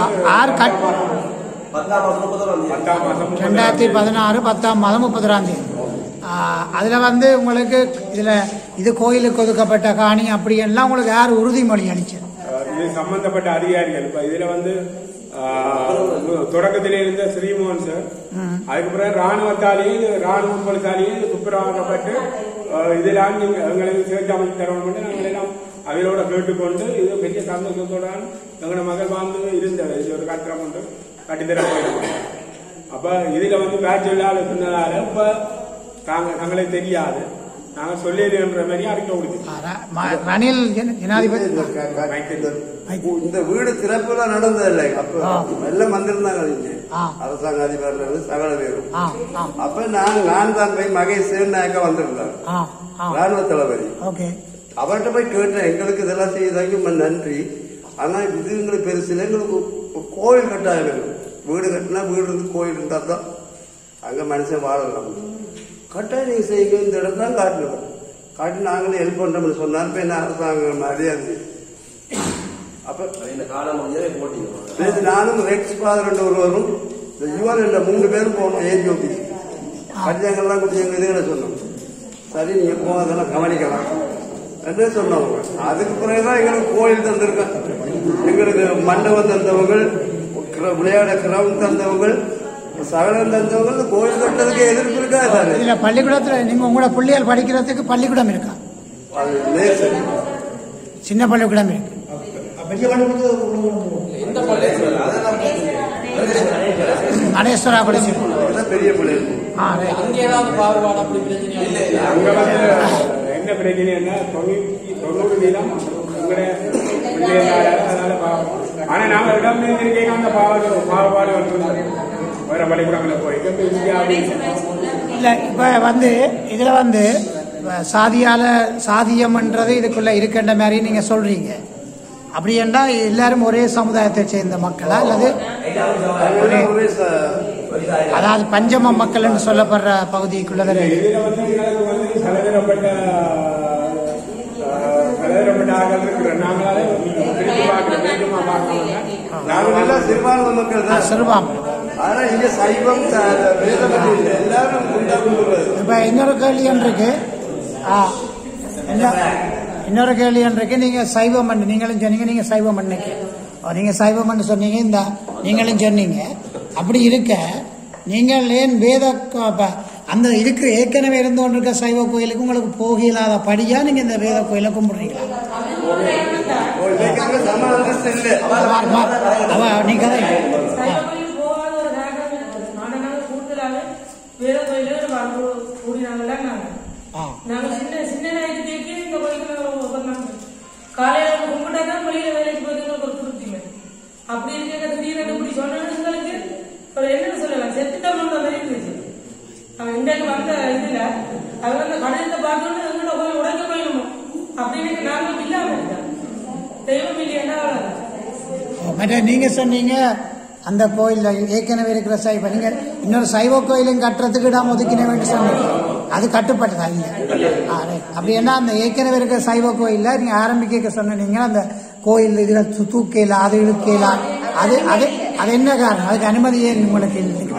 ரெண்டாயிரத்தி பதினாறு பத்தாம் மாதம் முப்பதாம் தேதி. அதுல வந்து உங்களுக்கு இதுல இது கோயிலுக்கு ஒதுக்கப்பட்ட காணி அப்படி எல்லாம் உங்களுக்கு யார் உறுதிமொழி அளிச்சது? இது சம்பந்தப்பட்ட அதிகாரிகள். இப்ப இதுல வந்து தொடக்கத்திலே இருந்த ஸ்ரீமோகன் சார், அதுக்கப்புறம் ராணுவத்தாலேயும் ராணுவ போலீசாலேயும் துப்புரவாக்கப்பட்டு இதெல்லாம் நீங்க எங்களுக்கு சேர்த்து அமைச்சு தரணும் நாங்கள் எல்லாம் அவையோட கேட்டுக்கொண்டு இது பெரிய சந்தோஷத்தோட எங்களோட மகள் வாழ்ந்து இருந்தது. இது ஒரு கட்டிடம் கொண்டு கட்டித்தர போயிருக்கோம். அப்ப இதுல வந்து பேட்ச் இல்லாத சொன்னதால இப்ப தாங்க தங்களை தெரியாது. நாங்கள் சொல்லிடுன்ற மாதிரி அறிக்கை கொடுத்து ரணில் ஜனாதிபதி இந்த வீடு திறப்புல நடந்ததில்லை. அப்ப எல்லாம் வந்திருந்தாங்க இங்கே அரசாங்க அதிபர்ல இருந்து சகல பேரும். அப்ப நான் நான் தான் போய் மகேஷ் சேனாயக்கா வந்திருந்தார் ராணுவ தளபதி. அவர்கிட்ட போய் கேட்டேன், எங்களுக்கு இதெல்லாம் செய்தாங்க நன்றி, ஆனா இது எங்களுக்கு பெருசு இல்லை, எங்களுக்கு கோயில் கட்டாயம் வேணும். வீடு கட்டினா வீடு இருந்து கோயில் இருந்தா தான் அங்க மனுஷன் வாழலாம். கட்டாயம் நீங்க செய்யுங்க, இந்த இடம் தான் காட்டணும், காட்டி நாங்களே ஹெல்ப் பண்றோம்னு சொன்னார். என்ன அரசாங்கம் அறியாது. அப்ப நானும் ரெக்ஸ் ஃபாதர் ஒருவரும் யுவன் மூணு பேரும் போனோம் ஏஜி ஆபீஸ். கடிதங்கள்லாம் கொடுத்து எங்க இதுகளை சொன்னோம். சரி நீங்க போனதெல்லாம் கவனிக்கலாம் என்ன சொன்னவங்க. அதுக்கு பிறகுதான் எங்களுக்கு கோயில் தந்திருக்கேன், எங்களுக்கு மண்டபம் தந்தவங்க, விளையாட கிரவுண்ட் தந்தவங்க, சகலம் தந்தவங்க. கோயில் கட்டதுக்கு எதிர்ப்பு இருக்கா சார்? இல்ல பள்ளிக்கூடத்துல நீங்க உங்களோட பிள்ளைகள் படிக்கிறதுக்கு பள்ளிக்கூடம் இருக்கா? சின்ன பள்ளிக்கூடம் இருக்கு. மனேஸ்வரா படிச்சு பெரிய பிள்ளை என்ன பிரச்சனைன்னா தொண்ணூறு வீதம் ஆனா நாங்க இடம் அந்த பாகுபாடு வேற பள்ளிக்கூடங்களை போயிட்டு இல்ல இப்ப வந்து இதுல வந்து சாதியால சாதியம்ன்றது இதுக்குள்ள இருக்கின்ற மாதிரி நீங்க சொல்றீங்க. அப்படி என்றால் எல்லாரும் ஒரே சமுதாயத்தை சேர்ந்த மக்களா அல்லது அதாவது பஞ்சம மக்கள் என்று சொல்லப்படுற பகுதிக்குள்ளதான் சிறுபான்மை. இப்ப இன்னொரு கேள்வி இருக்கு, இன்னொரு கேள்வி இருக்கு. நீங்க சைவம் மண் நீங்களும் சொன்னீங்க, நீங்க சைவம் மண்ணுக்கு நீங்க சைவம் மண் சொன்னீங்க, இந்த நீங்களும் சொன்னீங்க. அப்படி இருக்க நீங்கள் ஏன் வேத அந்த இருக்கிற ஏற்கனவே இருந்து கொண்டு இருக்க சைவ கோயிலுக்கு உங்களுக்கு போக இல்லாத படியா நீங்க இந்த வேத கோயிலை கும்பிடுறீங்களா? நீங்க காலையில கும்பிட்டாதான் வெளியில வேலைக்கு போய் ஒரு திருப்திமை. அப்படி இருக்க திடீர்னு இப்படி சொன்னவங்களுக்கு என்ன சொல்லலாம், செத்துட்டோம் மாதிரி இருந்துச்சு. அவன் இன்றைக்கு வந்த இதுல அவங்க அந்த கடையத்தை பார்க்கணும் எங்கள்கிட்ட போய் உடைக்க போயிடணும் அப்படின்னு நாங்கள் இல்லாம இருக்கேன். தெய்வம் இல்லையா? மற்ற நீங்க சொன்னீங்க அந்த கோயில் ஏற்கனவே இருக்கிற சைவ நீங்க இன்னொரு சைவ கோயிலும் கட்டுறதுக்கு இடம் ஒதுக்கின வேண்டி சொன்னீங்க, அது கட்டுப்பட்டதா? இல்ல. அப்படி என்ன அந்த ஏற்கனவே இருக்கிற சைவ கோயில்ல நீங்க ஆரம்பிக்க சொன்னீங்க அந்த கோயில் இதுல தூக்கையில அது இழுக்கையில அது அது அது என்ன காரணம்? அதுக்கு அனுமதியே உங்களுக்கு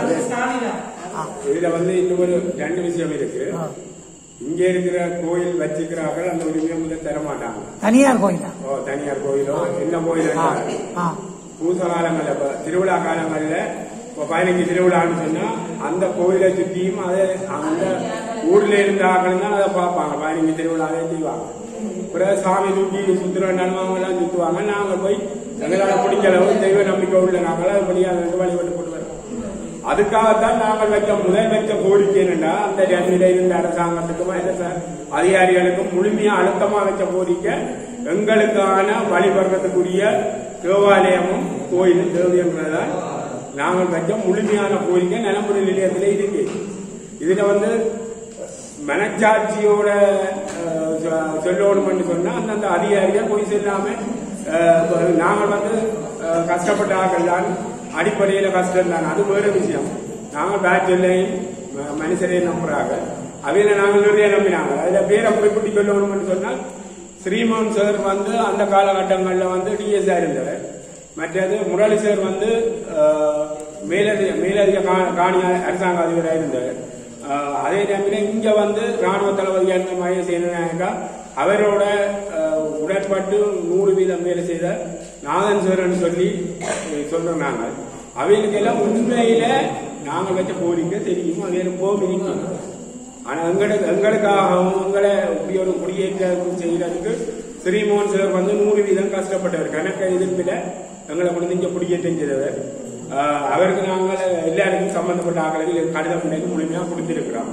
இதுல வந்து இன்னொரு ரெண்டு விஷயம் இருக்கு. இங்க இருக்கிற கோயில் வச்சுக்கிறார்கள், அந்த உரிமையை முதல் தர மாட்டாங்க. தனியார் கோயிலா? ஓ தனியார் கோயிலோ என்ன கோயில் பூச காலங்கள்ல திருவிழா காலங்கள்ல இப்போ பதினஞ்சு திருவிழான்னு சொன்னா அந்த கோயிலை சுற்றியும் அதை அந்த ஊர்ல இருந்தார்கள் தான் அதை பார்ப்பாங்க. பதினஞ்சு திருவிழாவே செய்வாங்க. பிறகு சாமி தூக்கி சுத்துற நன்மவங்க எல்லாம் சுத்துவாங்க. நாங்க போய் எங்களால் பிடிச்ச அளவு தெய்வ நம்பிக்கை உள்ள நாங்கள் அது வழியாக வழிபட்டு கொண்டு வரோம். அதுக்காகத்தான் நாங்கள் வைக்க முதல் வைக்க கோரிக்கை என்னன்னா அந்த ரெண்டில இருந்த அரசாங்கத்துக்கும் அதிகாரிகளுக்கும் முழுமையா அழுத்தமா வைக்க கோரிக்கை எங்களுக்கான வழிபடுறதுக்குரிய தேவாலயமும் கோயிலும் தேவை என்பதுதான் நாங்கள் வைக்க முழுமையான கோரிக்கை நலம்புரி நிலையத்திலே இருக்கு. இதுல வந்து மனச்சாட்சியோட சொல்லணும்னு சொன்னா அந்தந்த அதிகாரிகள் போய் சொல்லாம நாங்கள் வந்து கஷ்டப்பட்டார்கள் தான் அடிப்படையில கஷ்டம் தான், அது வேற விஷயம். நாங்கள் பேச்சல்லையும் மனுஷரையும் நம்புறாங்க, அவையில நாங்கள் நிறைய நம்பினாங்க. அதுல பேரை குறிப்பிட்டு சொல்லணும்னு சொன்னால் ஸ்ரீமோகன் சார் வந்து அந்த காலகட்டங்கள்ல வந்து டிஎஸ்ஆர் இருந்தவர். மற்றது முரளி சார் வந்து மேலதிக மேலதிக காணி அரசாங்க அதிபராக இருந்தவர். அதே டைம்ல இங்க வந்து ராணுவ தளபதியாக இருந்த மகே சேனநாயக்கா அவரோட உடன்பட்டு நூறு வீதம் வேலை செய்த நாதன் சார்ன்னு சொல்லி சொல்றோம். நாங்கள் அவைகளுக்கு எல்லாம் உண்மையில நாங்கள் வச்ச கோரிக்கை தெரியும், அது போகும். ஆனா எங்களுக்கு எங்களுக்காகவும் எங்களை இப்படி ஒரு குடியேற்றம் செய்யறதுக்கு ஸ்ரீமோகன் சார் வந்து நூறு வீதம் கஷ்டப்பட்டவர். கணக்க எதிர்ப்பில எங்களை கொண்டு இங்க குடியேற்றம் செய்தவர். அவருக்கு நாங்கள் எல்லாருக்கும் சம்பந்தப்பட்ட ஆக்களுக்கு கடிதம் முழுமையா கொடுத்திருக்கிறோம்.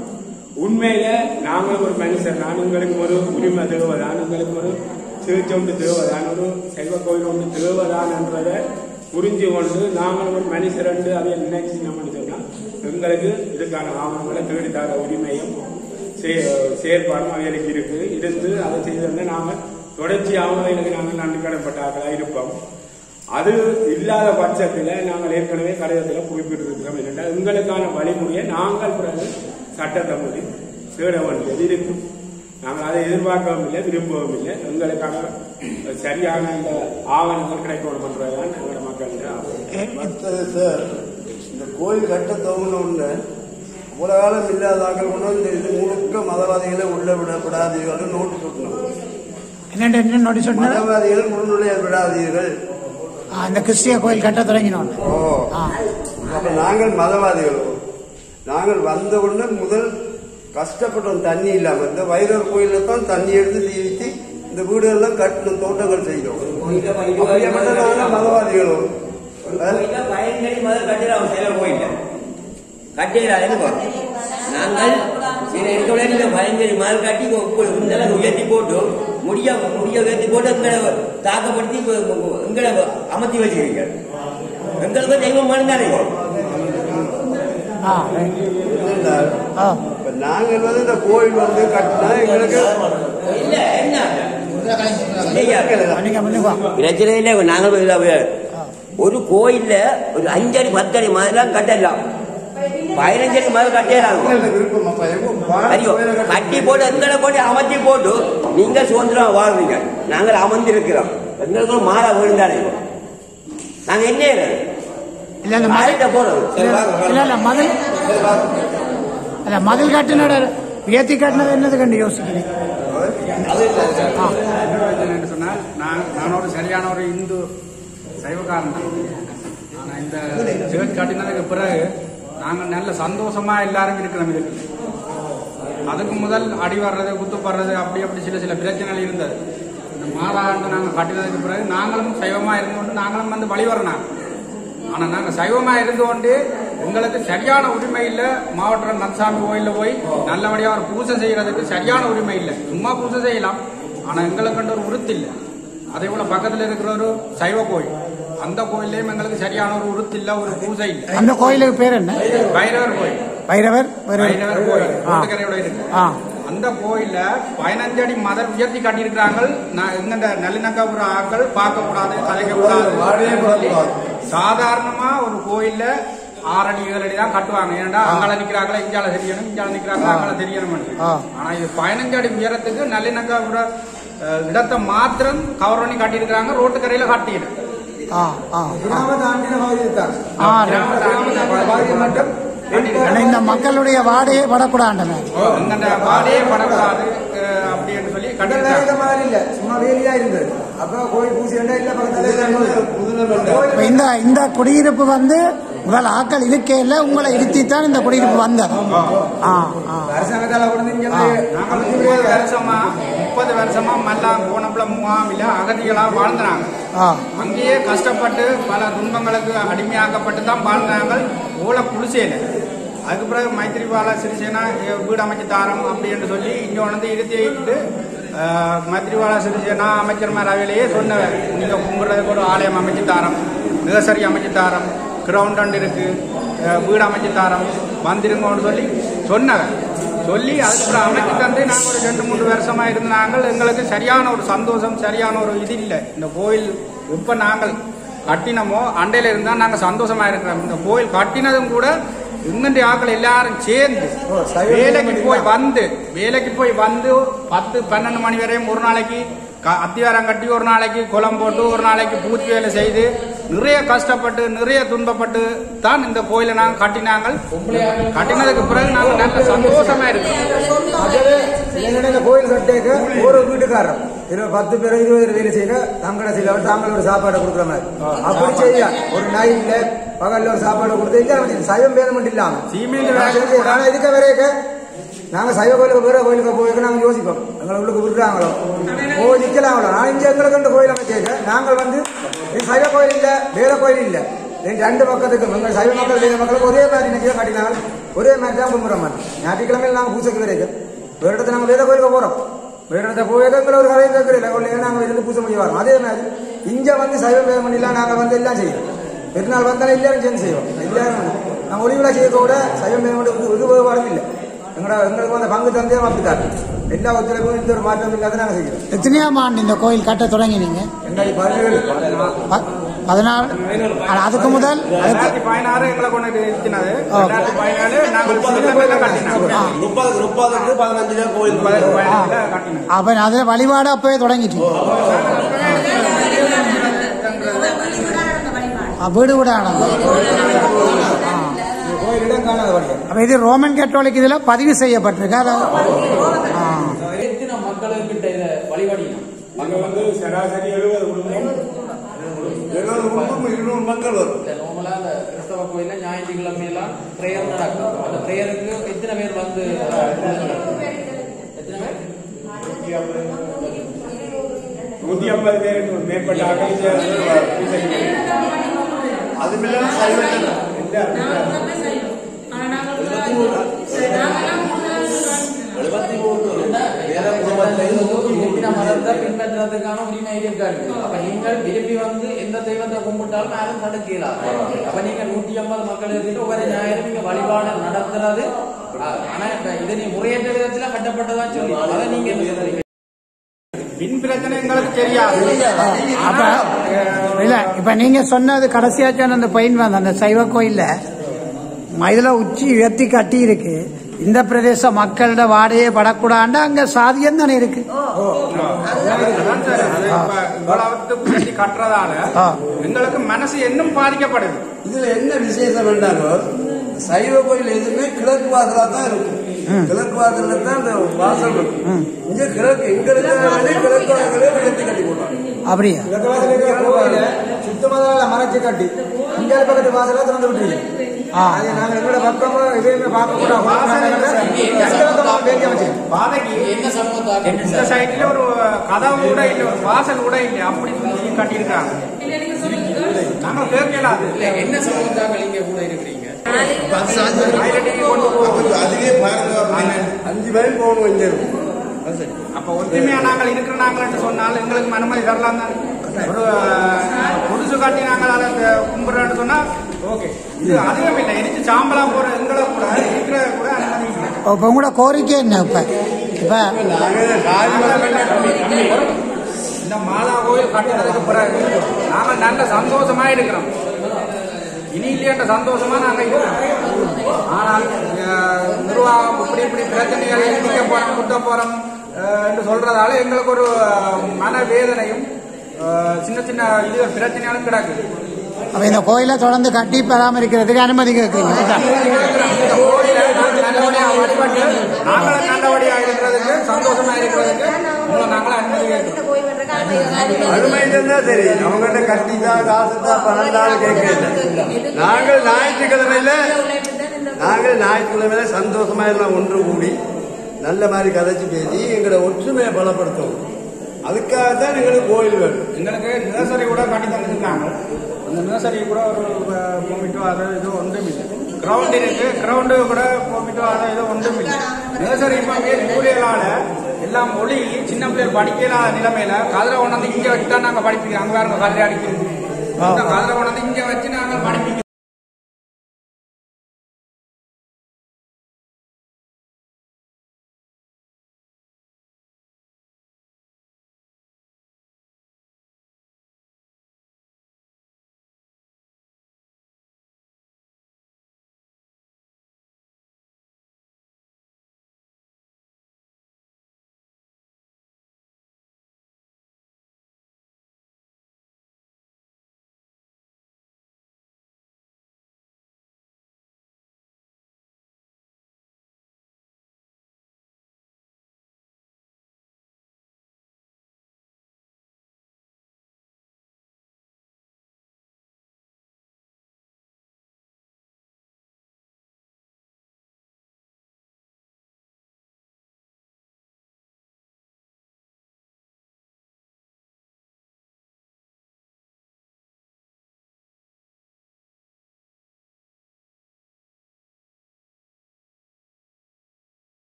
உண்மையில நாங்களும் ஒரு மனுஷன் தான், உங்களுக்கு ஒரு உரிமை தேவைதான், உங்களுக்கு ஒரு சிகிச்சை ஒன்று தேவைதான், ஒரு செல்வ கோயில் ஒன்று தேவைதான் என்றதை புரிஞ்சு கொண்டு நாங்களும் ஒரு மனுஷர் என்று அதை நினைச்சு நம்ம சொன்னா எங்களுக்கு இதுக்கான ஆவணங்களை தேடித்தார உரிமையும் செயற்பாடும் அவைகளுக்கு இருக்கு. இருந்து அதை செய்தோம்னா நாங்கள் தொடர்ச்சியாக அவைகளுக்கு நாங்கள் நன்றி கடன்பட்டார்களாக இருப்போம். அது இல்லாத பட்சத்தில் நாங்கள் ஏற்கனவே கடிதத்தில் குறிப்பிட்டிருக்கிறோம். என்னென்றால் எங்களுக்கான வழிமுறையை நாங்கள் பிறகு சட்டத்தை மொழி தேட வேண்டியது இருக்கும். நாங்கள் அதை எதிர்பார்க்கவும் இல்லை, விரும்பவும் இல்லை. எங்களுக்கான சரியான இந்த ஆவணங்கள் கிடைக்கணும் என்றதுதான் எங்களோட மக்கள். சார், இந்த கோயில் கட்ட துவங்கினோன்னு இவ்வளவு காலம் இல்லாதாக்கள் கொண்டு இந்த இது முழுக்க மதவாதிகளை உள்ள விடப்படாதீர்கள் நோட்டீஸ் விட்டணும். என்ன நோட்டீஸ் விட்டணும்? மதவாதிகள் முன்னுடைய விடாதீர்கள். இந்த கிறிஸ்டிய கோயில் கட்ட தொடங்கினோம். ஓ, அப்ப நாங்கள் மதவாதிகள். நாங்கள் வந்த உடனே முதல் கஷ்டப்பட்டோம், தண்ணி இல்லாம. இந்த வைரவர் கோயில தான் தண்ணி எடுத்து தீவித்து இந்த வீடுகள்லாம் கட்டணும், தோட்டங்கள் செய்தோம். நாங்கள் மதவாதிகளும் பயன்கடி முதல் கட்டிடலாம். சில கோயில கட்டிடலாம். நாங்கள் எடுத்த பயன்கடி முதல் கட்டி இந்த உயர்த்தி போட்டு முடிய முடிய உயர்த்தி போட்டு எங்களை தாக்கப்படுத்தி எங்களை அமர்த்தி வச்சிருக்கீங்க. எங்களுக்கு தெய்வம் மறந்தானே. நாங்கள் வந்து இந்த கோயில் வந்து கட்டினா எங்களுக்கு இல்ல என்ன பிரச்சனை இல்லை. நாங்கள் ஒரு கோயில்ல ஒரு அஞ்சடி பத்தடி மாதிரிலாம் கட்டலாம், பதினஞ்சடி மாதிரி கட்டிடலாம். கட்டி போட்டு எங்களை போட்டு அமர்த்தி போட்டு நீங்கள் சுதந்திரம் வாழ்றீங்க, நாங்கள் அமர்ந்திருக்கிறோம். எங்களுக்கு மாற விழுந்தானே. நாங்க என்ன மதில் கட்டினோட உயர்த்தி கட்டினது என்னது கண்டு யோசிக்கிறேன் சொன்னால் நான் ஒரு சரியான ஒரு இந்து சைவக்காரன் தான். ஆனா இந்த சேர்ச் கட்டினதுக்கு பிறகு நாங்கள் நல்ல சந்தோஷமா எல்லாரும் இருக்கிறோம். இதுக்கு அதுக்கு முதல் அடி வர்றது குத்துப்படுறது அப்படி அப்படி சில சில பிரச்சனைகள் இருந்தது. இந்த மாதாண்டு நாங்கள் கட்டினதுக்கு பிறகு நாங்களும் சைவமா இருந்து கொண்டு நாங்களும் வந்து வழிவரணும். ஆனா நாங்க சைவமா இருந்து கொண்டு உங்களுக்கு சரியான உரிமை இல்லை. மாவட்ட நன்சாமி கோயில போய் நல்லபடியா ஒரு பூஜை செய்யறதுக்கு சரியான உரிமை இல்லை. சும்மா பூஜை செய்யலாம், ஆனா எங்களுக்கு ஒரு உறுத்து இல்லை. அதே போல பக்கத்துல இருக்கிற ஒரு சைவ கோயில், அந்த கோயிலையும் எங்களுக்கு சரியான ஒரு உறுத்து இல்ல, ஒரு பூஜை இல்லை. அந்த கோயிலுக்கு பேர் என்ன? பைரவர் கோயில். பைரவர் பைரவர் கோயில் கோட்டக்கரையோட இருக்கு. அந்த கோயில பதினஞ்சு அடி மதர் உயர்த்தி கட்டியிருக்கிறாங்க. எங்க நல்லிணக்கப்புற ஆக்கள் பார்க்க கூடாது, கலைக்க கூடாது. சாதாரணமா ஒரு கோயில்ல ஆறடி ஏழு அடி தான் கட்டுவாங்க. ஏன்னா அங்கால நிக்கிறாங்களா இஞ்சால தெரியணும், இஞ்சால நிக்கிறாங்களா அங்கால தெரியணும். ஆனா இது பதினஞ்சு அடி உயரத்துக்கு நல்லிணக்கப்புற இடத்தை மாத்திரம் கவர் பண்ணி கட்டியிருக்கிறாங்க. ரோட்டுக்கரையில கட்டிடு இந்த மக்களுடைய வாடையே படக்கூடாது, வாடையே படக்கூடாது அப்படின்னு சொல்லி மாதிரி இல்ல, சும்மா வேலையா இருந்தது. அப்ப கோயில் பூசி இந்த இந்த குடியிருப்பு வந்து உங்கள் ஆக்கள் இருக்கையில உங்களை இருத்தித்தான் இந்த குடியிருப்பு வந்தது. அரசாங்கத்தால வருஷமா முப்பது வருஷமா மல்லாம் கோணப்புல முகாமில அகதிகளா வாழ்ந்தாங்க. அங்கேயே கஷ்டப்பட்டு பல துன்பங்களுக்கு அடிமையாக்கப்பட்டு தான் வாழ்ந்தாங்க. ஓல குளிசேல அதுக்கு பிறகு மைத்திரிபால சிறிசேனா வீடு அமைச்சு தாரம் அப்படின்னு சொல்லி இங்க வந்து இருத்திட்டு மைத்திரிபால சிறிசேனா அமைச்சர் மாதிரி அவையிலேயே சொன்னவர், நீங்க கும்பிடுறதுக்கு ஒரு ஆலயம் அமைச்சு தாரம், நர்சரி அமைச்சு தாரம், கிரவுண்ட் அண்ட் இருக்கு, வீடு அமைச்சு தாரம், வந்திருங்கன்னு சொல்லி சொன்னவர். சொல்லி அதுக்கப்புறம் அமைச்சு தந்து நாங்கள் ஒரு ரெண்டு மூணு வருஷமா இருந்து நாங்கள் எங்களுக்கு சரியான ஒரு சந்தோஷம், சரியான ஒரு இது இல்லை. இந்த கோயில் இப்ப நாங்கள் கட்டினமோ அண்டையில இருந்தா நாங்க சந்தோஷமா இருக்கிறோம். இந்த கோயில் கட்டினதும் கூட இங்கண்டி ஆக்கள் எல்லாரும் சேர்ந்து வேலைக்கு போய் வந்து வேலைக்கு போய் வந்து பத்து பன்னெண்டு மணி வரையும் ஒரு நாளைக்கு அத்திவாரம் கட்டி, ஒரு நாளைக்கு குளம் போட்டு, ஒரு நாளைக்கு பூச்சி வேலை செய்து நிறைய கஷ்டப்பட்டு நிறைய துன்பப்பட்டு தான் இந்த கோயிலை நாங்கள் கட்டினாங்க. கட்டினதுக்கு பிறகு நாங்கள் நல்ல சந்தோஷமா இருக்கோம். கோயில் கட்டேக்க ஒரு வீட்டுக்காரர் இருபது பத்து பேர் இருபது பேர் வேலை செய்ய தங்கட செய்ய தாங்களோட சாப்பாடு கொடுக்குற மாதிரி அப்படி செய்ய ஒரு நைட்ல பகல்ல ஒரு சாப்பாடு கொடுத்து சைவம் பேமெண்ட் இல்லாம ஆனா இதுக்கு வரைக்க நாங்க சைவ கோயிலுக்கு வேற கோயிலுக்கு போய் நாங்க யோசிப்போம், எங்களை உள்ளுக்கு விடுறாங்களோ போய் நிக்கலாங்களோ. நான் இங்க எங்களுக்கு இந்த கோயில் அமைச்சேக்க நாங்கள் வந்து சைவ கோயில் இல்ல வேற கோயில் இல்ல ரெண்டு பக்கத்துக்கு எங்கள் சைவ மக்கள் செய்த மக்களுக்கு ஒரே மாதிரி இன்னைக்கு காட்டினாங்க. ஒரே மாதிரி தான் கும்பிட்றோம். ஞாயிற்றுக்கிழமையில் நாங்கள் பூசைக்கு வரைக்கும் வேறு இடத்துல நாங்கள் வேத கோயிலுக்கு போகிறோம். வேறு இடத்த போயதங்களை ஒரு கதையை கேட்கல நாங்கள் இருந்து பூசை பண்ணி வரோம். அதே மாதிரி இங்கே வந்து சைவம் வேதம் பண்ணிலாம் நாங்கள் வந்து எல்லாம் செய்வோம். பெருநாள் வந்தாலும் எல்லாரும் சேர்ந்து செய்வோம். எல்லாரும் நாங்கள் ஒளிவிழா செய்ய கூட சைவம் வேதம் பண்ணி ஒரு வேறுபாடும் இல்லை. எங்களோட எங்களுக்கு வந்து பங்கு தந்தையும் அப்படித்தாரு. எல்லா ஒத்துழைப்பும் இந்த ஒரு மாற்றம் இல்லாத நாங்கள் செய்கிறோம். எத்தனையாம் ஆண்டு இந்த கோயில் கட்ட தொடங்கினீங்க? ரெண்டாயிரத்தி பதினேழு பதினாறு. அதுக்கு முதல் பதினாறு எங்களை கொண்டு இருக்கிறது. முப்பது முப்பதுக்கு பதினஞ்சுல கோயில் அப்ப அது வழிபாடு அப்பவே தொடங்கிட்டு வீடு வீடு அப்ப இது ரோமன் கேத்தோலிக் இதுல பதிவு செய்யப்பட்டிருக்கு. எத்தனை மக்களுக்கிட்ட இதை வழிபாடினோம்? அங்க வந்து சராசரி எழுபது குடும்பம் இருநூறு மக்கள் வரும். நார்மலா அந்த கிறிஸ்தவ கோயில்ல ஞாயிற்றுக்கிழமை எல்லாம் பிரேயர் நடக்கும். அந்த பிரேயருக்கு எத்தனை பேர் வந்து எத்தனை பேர்? நூத்தி ஐம்பது பேருக்கு மேற்பட்ட அது மேல எழுபத்தி மூணு மதத்தை பின்பற்றதுக்கான உரிமை இருக்காரு. அப்ப நீங்கள் விரும்பி வந்து எந்த தெய்வத்தை கும்பிட்டாலும் யாரும் தடுக்கலாம். அப்ப நீங்க நூத்தி ஐம்பது மக்கள் இருக்கிட்டு ஒவ்வொரு ஞாயிறு நீங்க வழிபாடு நடத்துறது. ஆனா இதை நீ முறையற்ற விதத்துல கட்டப்பட்டதா சொல்லி அதை நீங்க என்ன சொல்றீங்க? பின் பிரச்சனை எங்களுக்கு தெரியாது. அப்ப இல்ல இப்ப நீங்க சொன்னது கடைசியா சொன்ன அந்த பையன் வந்து அந்த சைவ கோயில்ல இதுல உச்சி உயர்த்தி கட்டி இருக்கு. இந்த பிரதேச மக்களோட வாடையே படக்கூடாது. அங்க சாதியம் தானே இருக்கு. கட்டுறதால எங்களுக்கு மனசு இன்னும் பாதிக்கப்படுது. இதுல என்ன விசேஷம் வேண்டாலும் சைவ கோயில் எதுவுமே கிழக்கு வாசலா தான் இருக்கு. கிழக்கு வாசல்ல தான் அந்த வாசல் இருக்கு. இங்க கிழக்கு எங்களுக்கு கிழக்கு வாசலே உயர்த்தி கட்டி போடுறாங்க. அப்படியா? கோயில சுத்தமாக மறைச்சு கட்டி இங்க பக்கத்து வாசலா திறந்து விட்டுருங்க. நாங்க எங்களோட பக்கம் எதையுமே பார்க்க கூட பாதைக்கு என்ன சமூகத்தாக இந்த சைட்ல ஒரு கதவு கூட இல்லை, ஒரு வாசல் கூட இல்லை. அப்படி கட்டியிருக்காங்க. நாங்க கேட்கலாது. என்ன சமூகத்தாக நீங்க கூட இருக்கிறீங்க? அதுவே அஞ்சு பேரும் போகணும் இங்க இருக்கும். அப்ப ஒற்றுமையா நாங்கள் இருக்கிற நாங்கள் சொன்னால் எங்களுக்கு மனமதி தரலாம் தான். ஒரு புதுசு காட்டி நாங்கள் அதை கும்பிடுறோன்னு சொன்னா ஓகே. இது அதிகம் இல்லை. எரிச்சு சாம்பலா போற எங்களை கூட இருக்கிற கூட அனுமதி இல்லை. இப்ப உங்களோட கோரிக்கை என்ன? இப்ப இப்ப இந்த மாலா கோயில் கட்டினதுக்கு பிறகு நாங்கள் நல்ல சந்தோஷமா இருக்கிறோம். இனி இல்லையன்ற சந்தோஷமா நாங்க இருக்கிறோம். ஆனால் நிர்வாகம் இப்படி இப்படி பிரச்சனைகளை நிக்க போறோம் குட்ட போறோம் என்று சொல்றதால எங்களுக்கு ஒரு மனவேதனையும் சின்ன சின்ன இது பிரச்சனையாலும் கிடக்குது. அப்ப இந்த கோயிலை தொடர்ந்து கட்டி பராமரிக்கிறதுக்கு அனுமதி கேட்குறீங்க. வழிபட்டு நாங்களும் நல்லபடியா இருக்கிறதுக்கு சந்தோஷமா இருக்கிறதுக்கு நாங்களும் அனுமதி கேட்கிறோம். அனுமதிதான் சரி. அவங்ககிட்ட கட்டிதான் காசுதான் பன்னெண்டாள் கேட்கல. நாங்கள் ஞாயிற்றுக்கிழமையில நாங்கள் ஞாயிற்றுக்கிழமையில சந்தோஷமா எல்லாம் ஒன்று கூடி நல்ல மாதிரி கதைச்சு பேசி எங்களை ஒற்றுமையை பலப்படுத்தும். அதுக்காக தான் எங்களுக்கு கோயில் வேணும். எங்களுக்கு நர்சரி கூட கட்டி தந்துருக்காங்க. அந்த நர்சரி கூட ஒரு போமிட்டோ அதை இது ஒன்றும் இல்லை. கிரவுண்ட் இருக்கு, கிரவுண்டு கூட போமிட்டோ அதை இது ஒன்றும் இல்லை. நர்சரி கூலியலால எல்லாம் மொழி சின்ன பிள்ளைகள் படிக்கலாத நிலைமையில கதிரை கொண்டாந்து இங்க வச்சு தான் நாங்க படிப்பிக்கிறோம். அங்க வேற கதிரை அடிக்கிறோம். கதிரை கொண்டாந்து இங்க வச்சு நாங்க படிப்பிக்கிறோம்.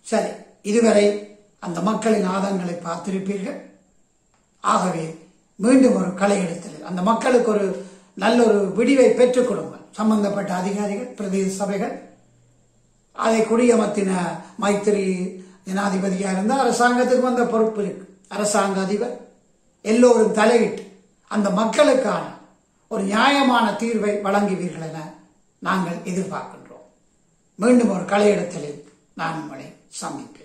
சரி, இதுவரை அந்த மக்களின் ஆதங்களை பார்த்திருப்பீர்கள். ஆகவே மீண்டும் ஒரு கலையிடத்தில் அந்த மக்களுக்கு ஒரு நல்ல ஒரு விடிவை பெற்றுக் கொடுங்கள். சம்பந்தப்பட்ட அதிகாரிகள், பிரதேச சபைகள், அதை குடியமர்த்தின மைத்திரி ஜனாதிபதியாக இருந்தால் அரசாங்கத்துக்கு வந்த பொறுப்பு இருக்கு. அரசாங்க அதிபர் எல்லோரும் தலையிட்டு அந்த மக்களுக்கான ஒரு நியாயமான தீர்வை வழங்குவீர்கள் என நாங்கள் எதிர்பார்க்கின்றோம். மீண்டும் ஒரு கலையிடத்தில் நான் உங்களை சந்திப்பேன்.